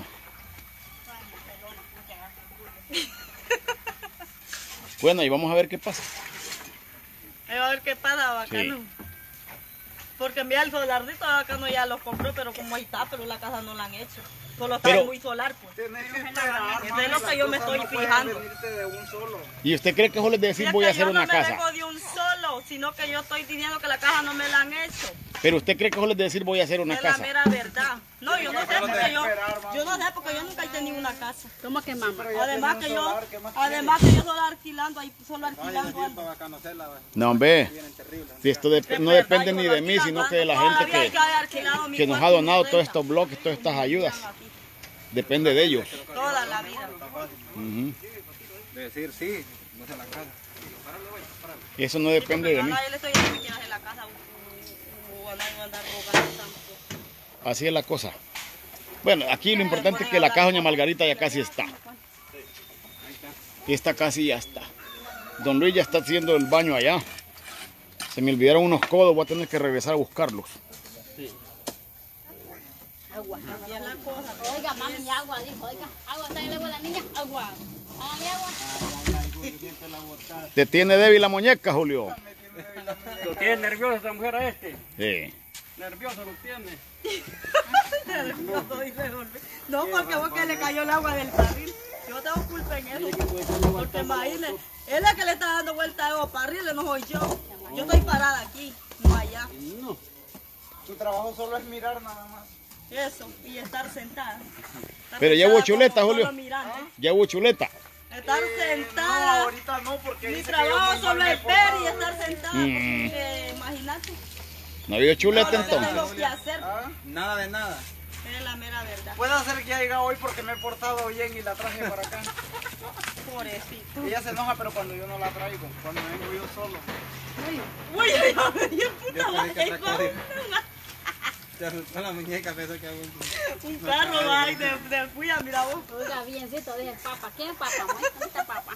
[SPEAKER 2] Bueno, y vamos a ver qué pasa.
[SPEAKER 3] Ahí va a ver qué pasa, bacano.
[SPEAKER 2] Sí.
[SPEAKER 3] Porque mira, el solarcito bacano ya lo compró, pero como ahí está, pero la casa no la han hecho. Solo está
[SPEAKER 2] Pero-
[SPEAKER 3] muy solar, pues.
[SPEAKER 8] Tenés que esperar,
[SPEAKER 3] Es de lo que yo me estoy fijando.
[SPEAKER 8] venirte de un solo.
[SPEAKER 2] ¿Y usted cree que yo les decir
[SPEAKER 3] Si es
[SPEAKER 2] voy a
[SPEAKER 3] que
[SPEAKER 2] hacer
[SPEAKER 3] yo
[SPEAKER 2] una
[SPEAKER 3] no me
[SPEAKER 2] casa?
[SPEAKER 3] vengo de un solo, sino que yo estoy diciendo que la casa no me la han hecho.
[SPEAKER 2] Pero usted cree que yo les decir voy a hacer una
[SPEAKER 3] Es la
[SPEAKER 2] casa.
[SPEAKER 3] mera verdad. No, yo no sé porque yo no sé porque yo nunca he tenido una casa.
[SPEAKER 5] ¿Cómo que mamá?
[SPEAKER 3] Además que yo solo alquilando ahí, solo alquilando algo.
[SPEAKER 7] Para conocerla,
[SPEAKER 2] No, hombre. Si esto no depende ni de mí, sino que de la gente
[SPEAKER 3] Todavía hay
[SPEAKER 2] que
[SPEAKER 3] haber alquilado mi
[SPEAKER 2] nos ha
[SPEAKER 3] cuarto
[SPEAKER 2] donado
[SPEAKER 3] de
[SPEAKER 2] todos
[SPEAKER 3] renta.
[SPEAKER 2] estos bloques, todas estas ayudas. Depende de ellos.
[SPEAKER 3] Toda la vida.
[SPEAKER 2] Ujú.
[SPEAKER 7] de decir sí, no se la casa.
[SPEAKER 2] Eso no depende de mí.
[SPEAKER 3] Yo le estoy diciendo que en la casa o andar rogando tanto.
[SPEAKER 2] Así es la cosa. Bueno, aquí lo importante es que la casa doña Margarita ya casi está. Esta casi ya está. Don Luis ya está haciendo el baño allá. Se me olvidaron unos codos, voy a tener que regresar a buscarlos.
[SPEAKER 5] Agua. Oiga, mami, agua, dijo. Oiga, agua, tráele agua a la niña. Agua. Hágale agua.
[SPEAKER 2] ¿Te tiene débil la muñeca, Julio?
[SPEAKER 4] Lo tiene nervioso esta mujer a este.
[SPEAKER 2] Sí.
[SPEAKER 4] Nervioso lo tiene.
[SPEAKER 3] No, porque vos que le cayó el agua del barril. Yo tengo culpa en eso. Porque imagínate, él es que le está dando vuelta a los barriles, no soy yo. Yo estoy parada aquí, no allá.
[SPEAKER 4] No.
[SPEAKER 8] Tu trabajo solo es mirar nada más.
[SPEAKER 3] Eso, y estar sentada. Estar
[SPEAKER 2] Pero ya
[SPEAKER 3] sentada
[SPEAKER 2] hubo chuleta,
[SPEAKER 3] como
[SPEAKER 2] Julio.
[SPEAKER 3] solo mirando.
[SPEAKER 2] Ya hubo chuleta.
[SPEAKER 3] Estar
[SPEAKER 8] No,
[SPEAKER 3] sentada.
[SPEAKER 8] ahorita no, porque
[SPEAKER 3] Mi
[SPEAKER 8] dice que
[SPEAKER 3] trabajo
[SPEAKER 8] yo
[SPEAKER 3] solo
[SPEAKER 8] muy mal
[SPEAKER 3] es
[SPEAKER 8] me he
[SPEAKER 3] ver y
[SPEAKER 8] portado.
[SPEAKER 3] estar sentada.
[SPEAKER 2] Mm.
[SPEAKER 3] Porque imagínate.
[SPEAKER 2] ¿No había chuleta
[SPEAKER 3] Todo lo que
[SPEAKER 2] entonces?
[SPEAKER 3] tengo que hacer.
[SPEAKER 7] Nada de nada.
[SPEAKER 3] Es la mera verdad.
[SPEAKER 8] Puede ser que ya llega hoy porque me he portado bien y la traje para acá.
[SPEAKER 3] Pobrecito.
[SPEAKER 8] Ella se enoja, pero cuando yo no la traigo, cuando vengo yo solo.
[SPEAKER 3] Uy, yo puta madre.
[SPEAKER 7] Se asustó la muñeca, pensó que
[SPEAKER 3] Un carro va ahí de cuya, mira vos.
[SPEAKER 5] Oiga, biencito, dije, papá. ¿Quién es papá? ¿Dónde está papá?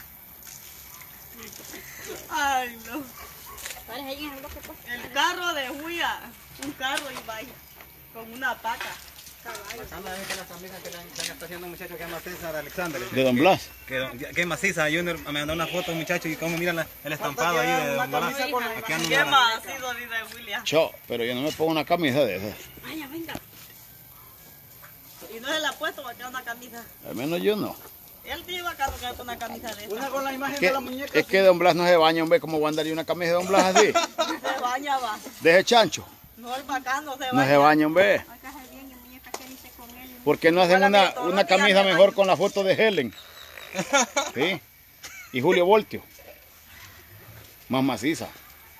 [SPEAKER 3] Ay, no.
[SPEAKER 5] ¿Cuál es ahí en el bloque, pues?
[SPEAKER 3] El carro de Julia. Un carro y va ahí. Con una paca.
[SPEAKER 7] Acá es que la camisa que le está haciendo un muchacho que es maciza de Alexander.
[SPEAKER 2] ¿De Don Blas?
[SPEAKER 7] Que es maciza. Junior me mandó una foto un muchacho y cómo mira el estampado ahí de Don Blas. Aquí anda
[SPEAKER 3] ¿Qué
[SPEAKER 7] una-
[SPEAKER 3] más ha sido de William?
[SPEAKER 2] Cho, pero yo no me pongo una camisa de esas.
[SPEAKER 5] Vaya, venga.
[SPEAKER 3] Y no se la ha puesto porque es una camisa.
[SPEAKER 2] Al menos yo no.
[SPEAKER 3] Él sí iba acá con una camisa de
[SPEAKER 8] Una
[SPEAKER 3] esa.
[SPEAKER 8] con la imagen
[SPEAKER 2] Que-
[SPEAKER 8] de la muñeca.
[SPEAKER 2] es que Don Blas no se baña, hombre. ¿Cómo voy a andar yo una camisa de Don Blas así?
[SPEAKER 3] Se baña, va.
[SPEAKER 2] Deje chancho.
[SPEAKER 3] No, el bacán no se
[SPEAKER 2] No se
[SPEAKER 3] baña.
[SPEAKER 2] baña, hombre.
[SPEAKER 5] Acá se viene, muñeca, ¿qué dice con él?
[SPEAKER 2] ¿Por qué no hacen
[SPEAKER 3] Bueno,
[SPEAKER 2] una,
[SPEAKER 3] que todos
[SPEAKER 2] una
[SPEAKER 3] los días
[SPEAKER 2] camisa
[SPEAKER 3] me
[SPEAKER 2] mejor
[SPEAKER 3] baño.
[SPEAKER 2] con la foto de Helen? ¿Sí? Y Julio Voltio. Más maciza.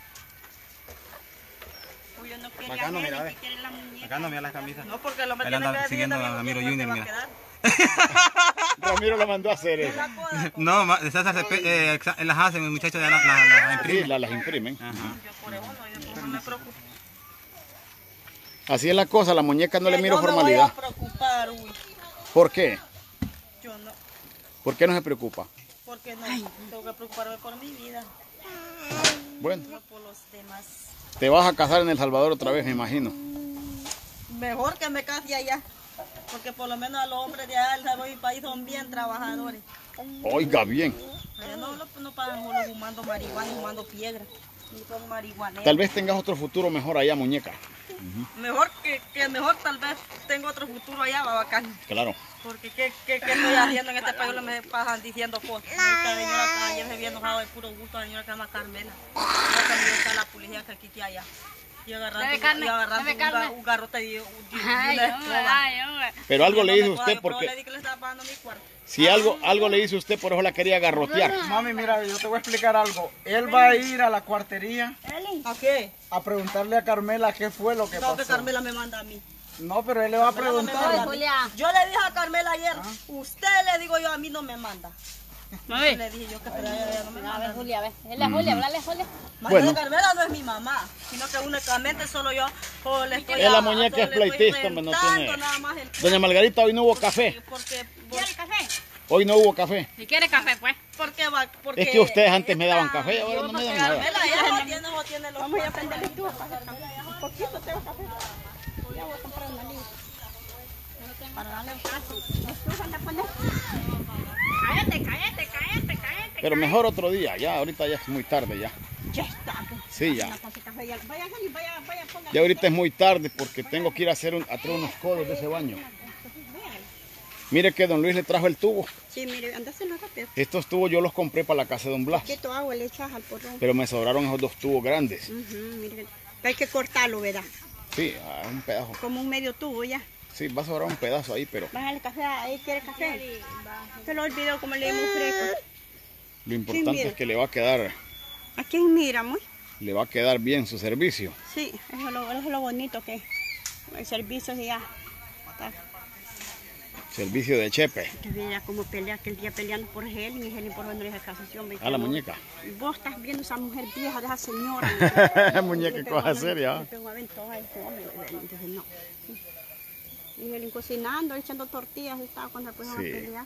[SPEAKER 5] Julio no quiere
[SPEAKER 7] Bacano,
[SPEAKER 5] a
[SPEAKER 7] mira,
[SPEAKER 5] Helen,
[SPEAKER 7] ve.
[SPEAKER 5] que quiere la muñeca.
[SPEAKER 7] Acá no mira las camisas.
[SPEAKER 3] No, porque el hombre
[SPEAKER 7] Él
[SPEAKER 3] tiene
[SPEAKER 7] anda
[SPEAKER 3] que decir
[SPEAKER 7] siguiendo
[SPEAKER 3] también
[SPEAKER 7] a
[SPEAKER 3] con
[SPEAKER 7] Ramiro
[SPEAKER 3] quién
[SPEAKER 7] Junior,
[SPEAKER 3] se va a
[SPEAKER 7] mira.
[SPEAKER 3] quedar.
[SPEAKER 2] Ramiro lo mandó a hacer eso.
[SPEAKER 3] La coda, pues.
[SPEAKER 7] No, César las hacen, el muchacho ya las
[SPEAKER 2] Sí,
[SPEAKER 7] imprime.
[SPEAKER 2] las imprimen.
[SPEAKER 7] Ajá.
[SPEAKER 3] Yo por eso no me preocupo.
[SPEAKER 2] Así es la cosa, la muñeca no le
[SPEAKER 3] Que
[SPEAKER 2] miro
[SPEAKER 3] yo me
[SPEAKER 2] formalidad.
[SPEAKER 3] voy a preocupar, uy.
[SPEAKER 2] ¿Por qué?
[SPEAKER 3] Yo no.
[SPEAKER 2] ¿Por qué no se preocupa?
[SPEAKER 3] Porque no tengo que preocuparme por mi vida,
[SPEAKER 2] Bueno,
[SPEAKER 3] no por los demás.
[SPEAKER 2] te vas a casar en El Salvador otra vez, me imagino.
[SPEAKER 3] Mejor que me case allá. Porque por lo menos a los hombres de allá de mi país son bien trabajadores.
[SPEAKER 2] Oiga bien.
[SPEAKER 3] Allá no pagan solo fumando marihuana, fumando piedra. Ni son marihuaneros.
[SPEAKER 2] Tal vez tengas otro futuro mejor allá, muñeca.
[SPEAKER 3] Mejor que mejor tal vez tengo otro futuro allá, va bacán.
[SPEAKER 2] Claro.
[SPEAKER 3] Porque ¿qué estoy haciendo en este país? Me pasan diciendo cosas. Esta señora ayer se había enojado de puro gusto, la señora que se llama Carmela. Ella también está la policía que aquí allá. Y agarrando un garrote y una escoba.
[SPEAKER 2] Pero algo le hizo
[SPEAKER 3] No me
[SPEAKER 2] usted
[SPEAKER 3] coja, pero le
[SPEAKER 2] porque
[SPEAKER 3] dije que le estaba pagando mi cuarto.
[SPEAKER 2] si algo le hizo usted, por eso la quería garrotear.
[SPEAKER 8] Mami, mira, yo te voy a explicar algo. Él va a ir a la cuartería
[SPEAKER 3] ¿A qué?
[SPEAKER 8] a preguntarle a Carmela qué fue lo que
[SPEAKER 3] No, que
[SPEAKER 8] pasó.
[SPEAKER 3] Carmela me manda a mí.
[SPEAKER 8] No, pero él le va a
[SPEAKER 3] Carmela no me manda
[SPEAKER 8] preguntar.
[SPEAKER 3] a mí.
[SPEAKER 5] Julia.
[SPEAKER 3] Yo le dije a Carmela ayer, usted le digo yo, a mí no me manda.
[SPEAKER 5] Mami.
[SPEAKER 3] Le dije yo que pero ella no me
[SPEAKER 5] A ver,
[SPEAKER 3] manda.
[SPEAKER 5] Julia, ve. Él es Julia, háblale, Julia.
[SPEAKER 2] Bueno.
[SPEAKER 3] Carmela no es mi mamá, sino que únicamente solo yo le estoy
[SPEAKER 2] Es la muñeca es pleitista, hombre, no tiene.
[SPEAKER 3] nada más el
[SPEAKER 2] Doña Margarita, hoy no hubo café.
[SPEAKER 5] ¿Quiere café?
[SPEAKER 2] Hoy no hubo café.
[SPEAKER 5] Si quiere café, pues.
[SPEAKER 3] porque
[SPEAKER 2] Es que ustedes antes me daban café, ahora no me dan nada.
[SPEAKER 3] Carmela ya no tiene los
[SPEAKER 5] Vamos a ir a prender el tubo. voy a comprar una línea. Para darle un caso. ¿Tú vas a poner? Cállate.
[SPEAKER 2] Pero mejor otro día, ya, ahorita ya es muy tarde ya.
[SPEAKER 5] Ya está.
[SPEAKER 2] Sí, ya.
[SPEAKER 5] Vaya, ponga.
[SPEAKER 2] Ya ahorita es muy tarde porque tengo que ir a traer unos codos de ese baño. Mire que don Luis le trajo el tubo.
[SPEAKER 5] Sí, mire, andáselo rápido.
[SPEAKER 2] Estos tubos yo los compré para la casa de don Blas.
[SPEAKER 5] Poquito agua le echas al porrón.
[SPEAKER 2] Pero me sobraron esos 2 tubos grandes.
[SPEAKER 5] Mire, hay que cortarlo, ¿verdad?
[SPEAKER 2] Sí, un pedazo.
[SPEAKER 5] Como un medio tubo ya.
[SPEAKER 2] Sí, va a sobrar un pedazo ahí, pero
[SPEAKER 5] Bájale café, ahí quiere café. Se lo olvidó como le dimos fresco.
[SPEAKER 2] lo importante es que le va a quedar
[SPEAKER 5] ¿A quién mira, muy?
[SPEAKER 2] le va a quedar bien su servicio.
[SPEAKER 5] Sí, eso es lo bonito que el servicio ya está.
[SPEAKER 2] Servicio de chepe.
[SPEAKER 5] Que mira cómo pelea aquel día peleando por Helen y Helen por venir a casación.
[SPEAKER 2] A la muñeca.
[SPEAKER 5] Vos estás viendo esa mujer vieja, de esa señora.
[SPEAKER 2] Muñeca, ¿qué vas a hacer ya?
[SPEAKER 5] Le pegó a aventón a ese hombre, entonces no. Y Helen cocinando, echando tortillas, estaba cuando se pusieron a pelear.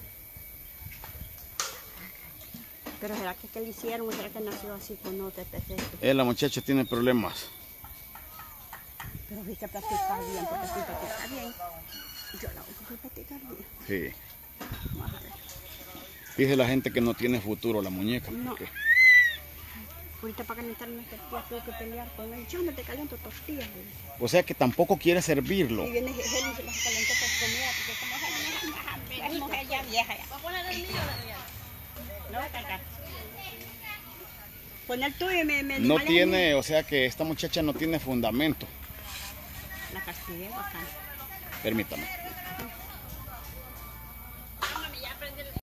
[SPEAKER 5] Pero ¿será que le hicieron o será que nació así con no te perfecto?
[SPEAKER 2] La muchacha tiene problemas.
[SPEAKER 5] Pero hay que practicar bien, porque si practicar bien, yo la uso para practicar bien.
[SPEAKER 2] Sí.
[SPEAKER 5] Vamos a ver.
[SPEAKER 2] Dice la gente que no tiene futuro la muñeca.
[SPEAKER 5] No.
[SPEAKER 2] Porque
[SPEAKER 5] Ahorita para calentar unas tortillas tengo que pelear con él. Yo no te caliento tortillas.
[SPEAKER 2] o sea que tampoco quiere servirlo.
[SPEAKER 5] Y viene Helen y se las calentó para comida, porque como Helen es mujer ya vieja ya.
[SPEAKER 3] Va a poner el mío de real.
[SPEAKER 5] No va a cargar. Poner el tuyo y me
[SPEAKER 2] No
[SPEAKER 5] vale
[SPEAKER 2] tiene,
[SPEAKER 5] a mí.
[SPEAKER 2] o sea que esta muchacha no tiene fundamento.
[SPEAKER 5] La castigué bacán.
[SPEAKER 2] Permítame.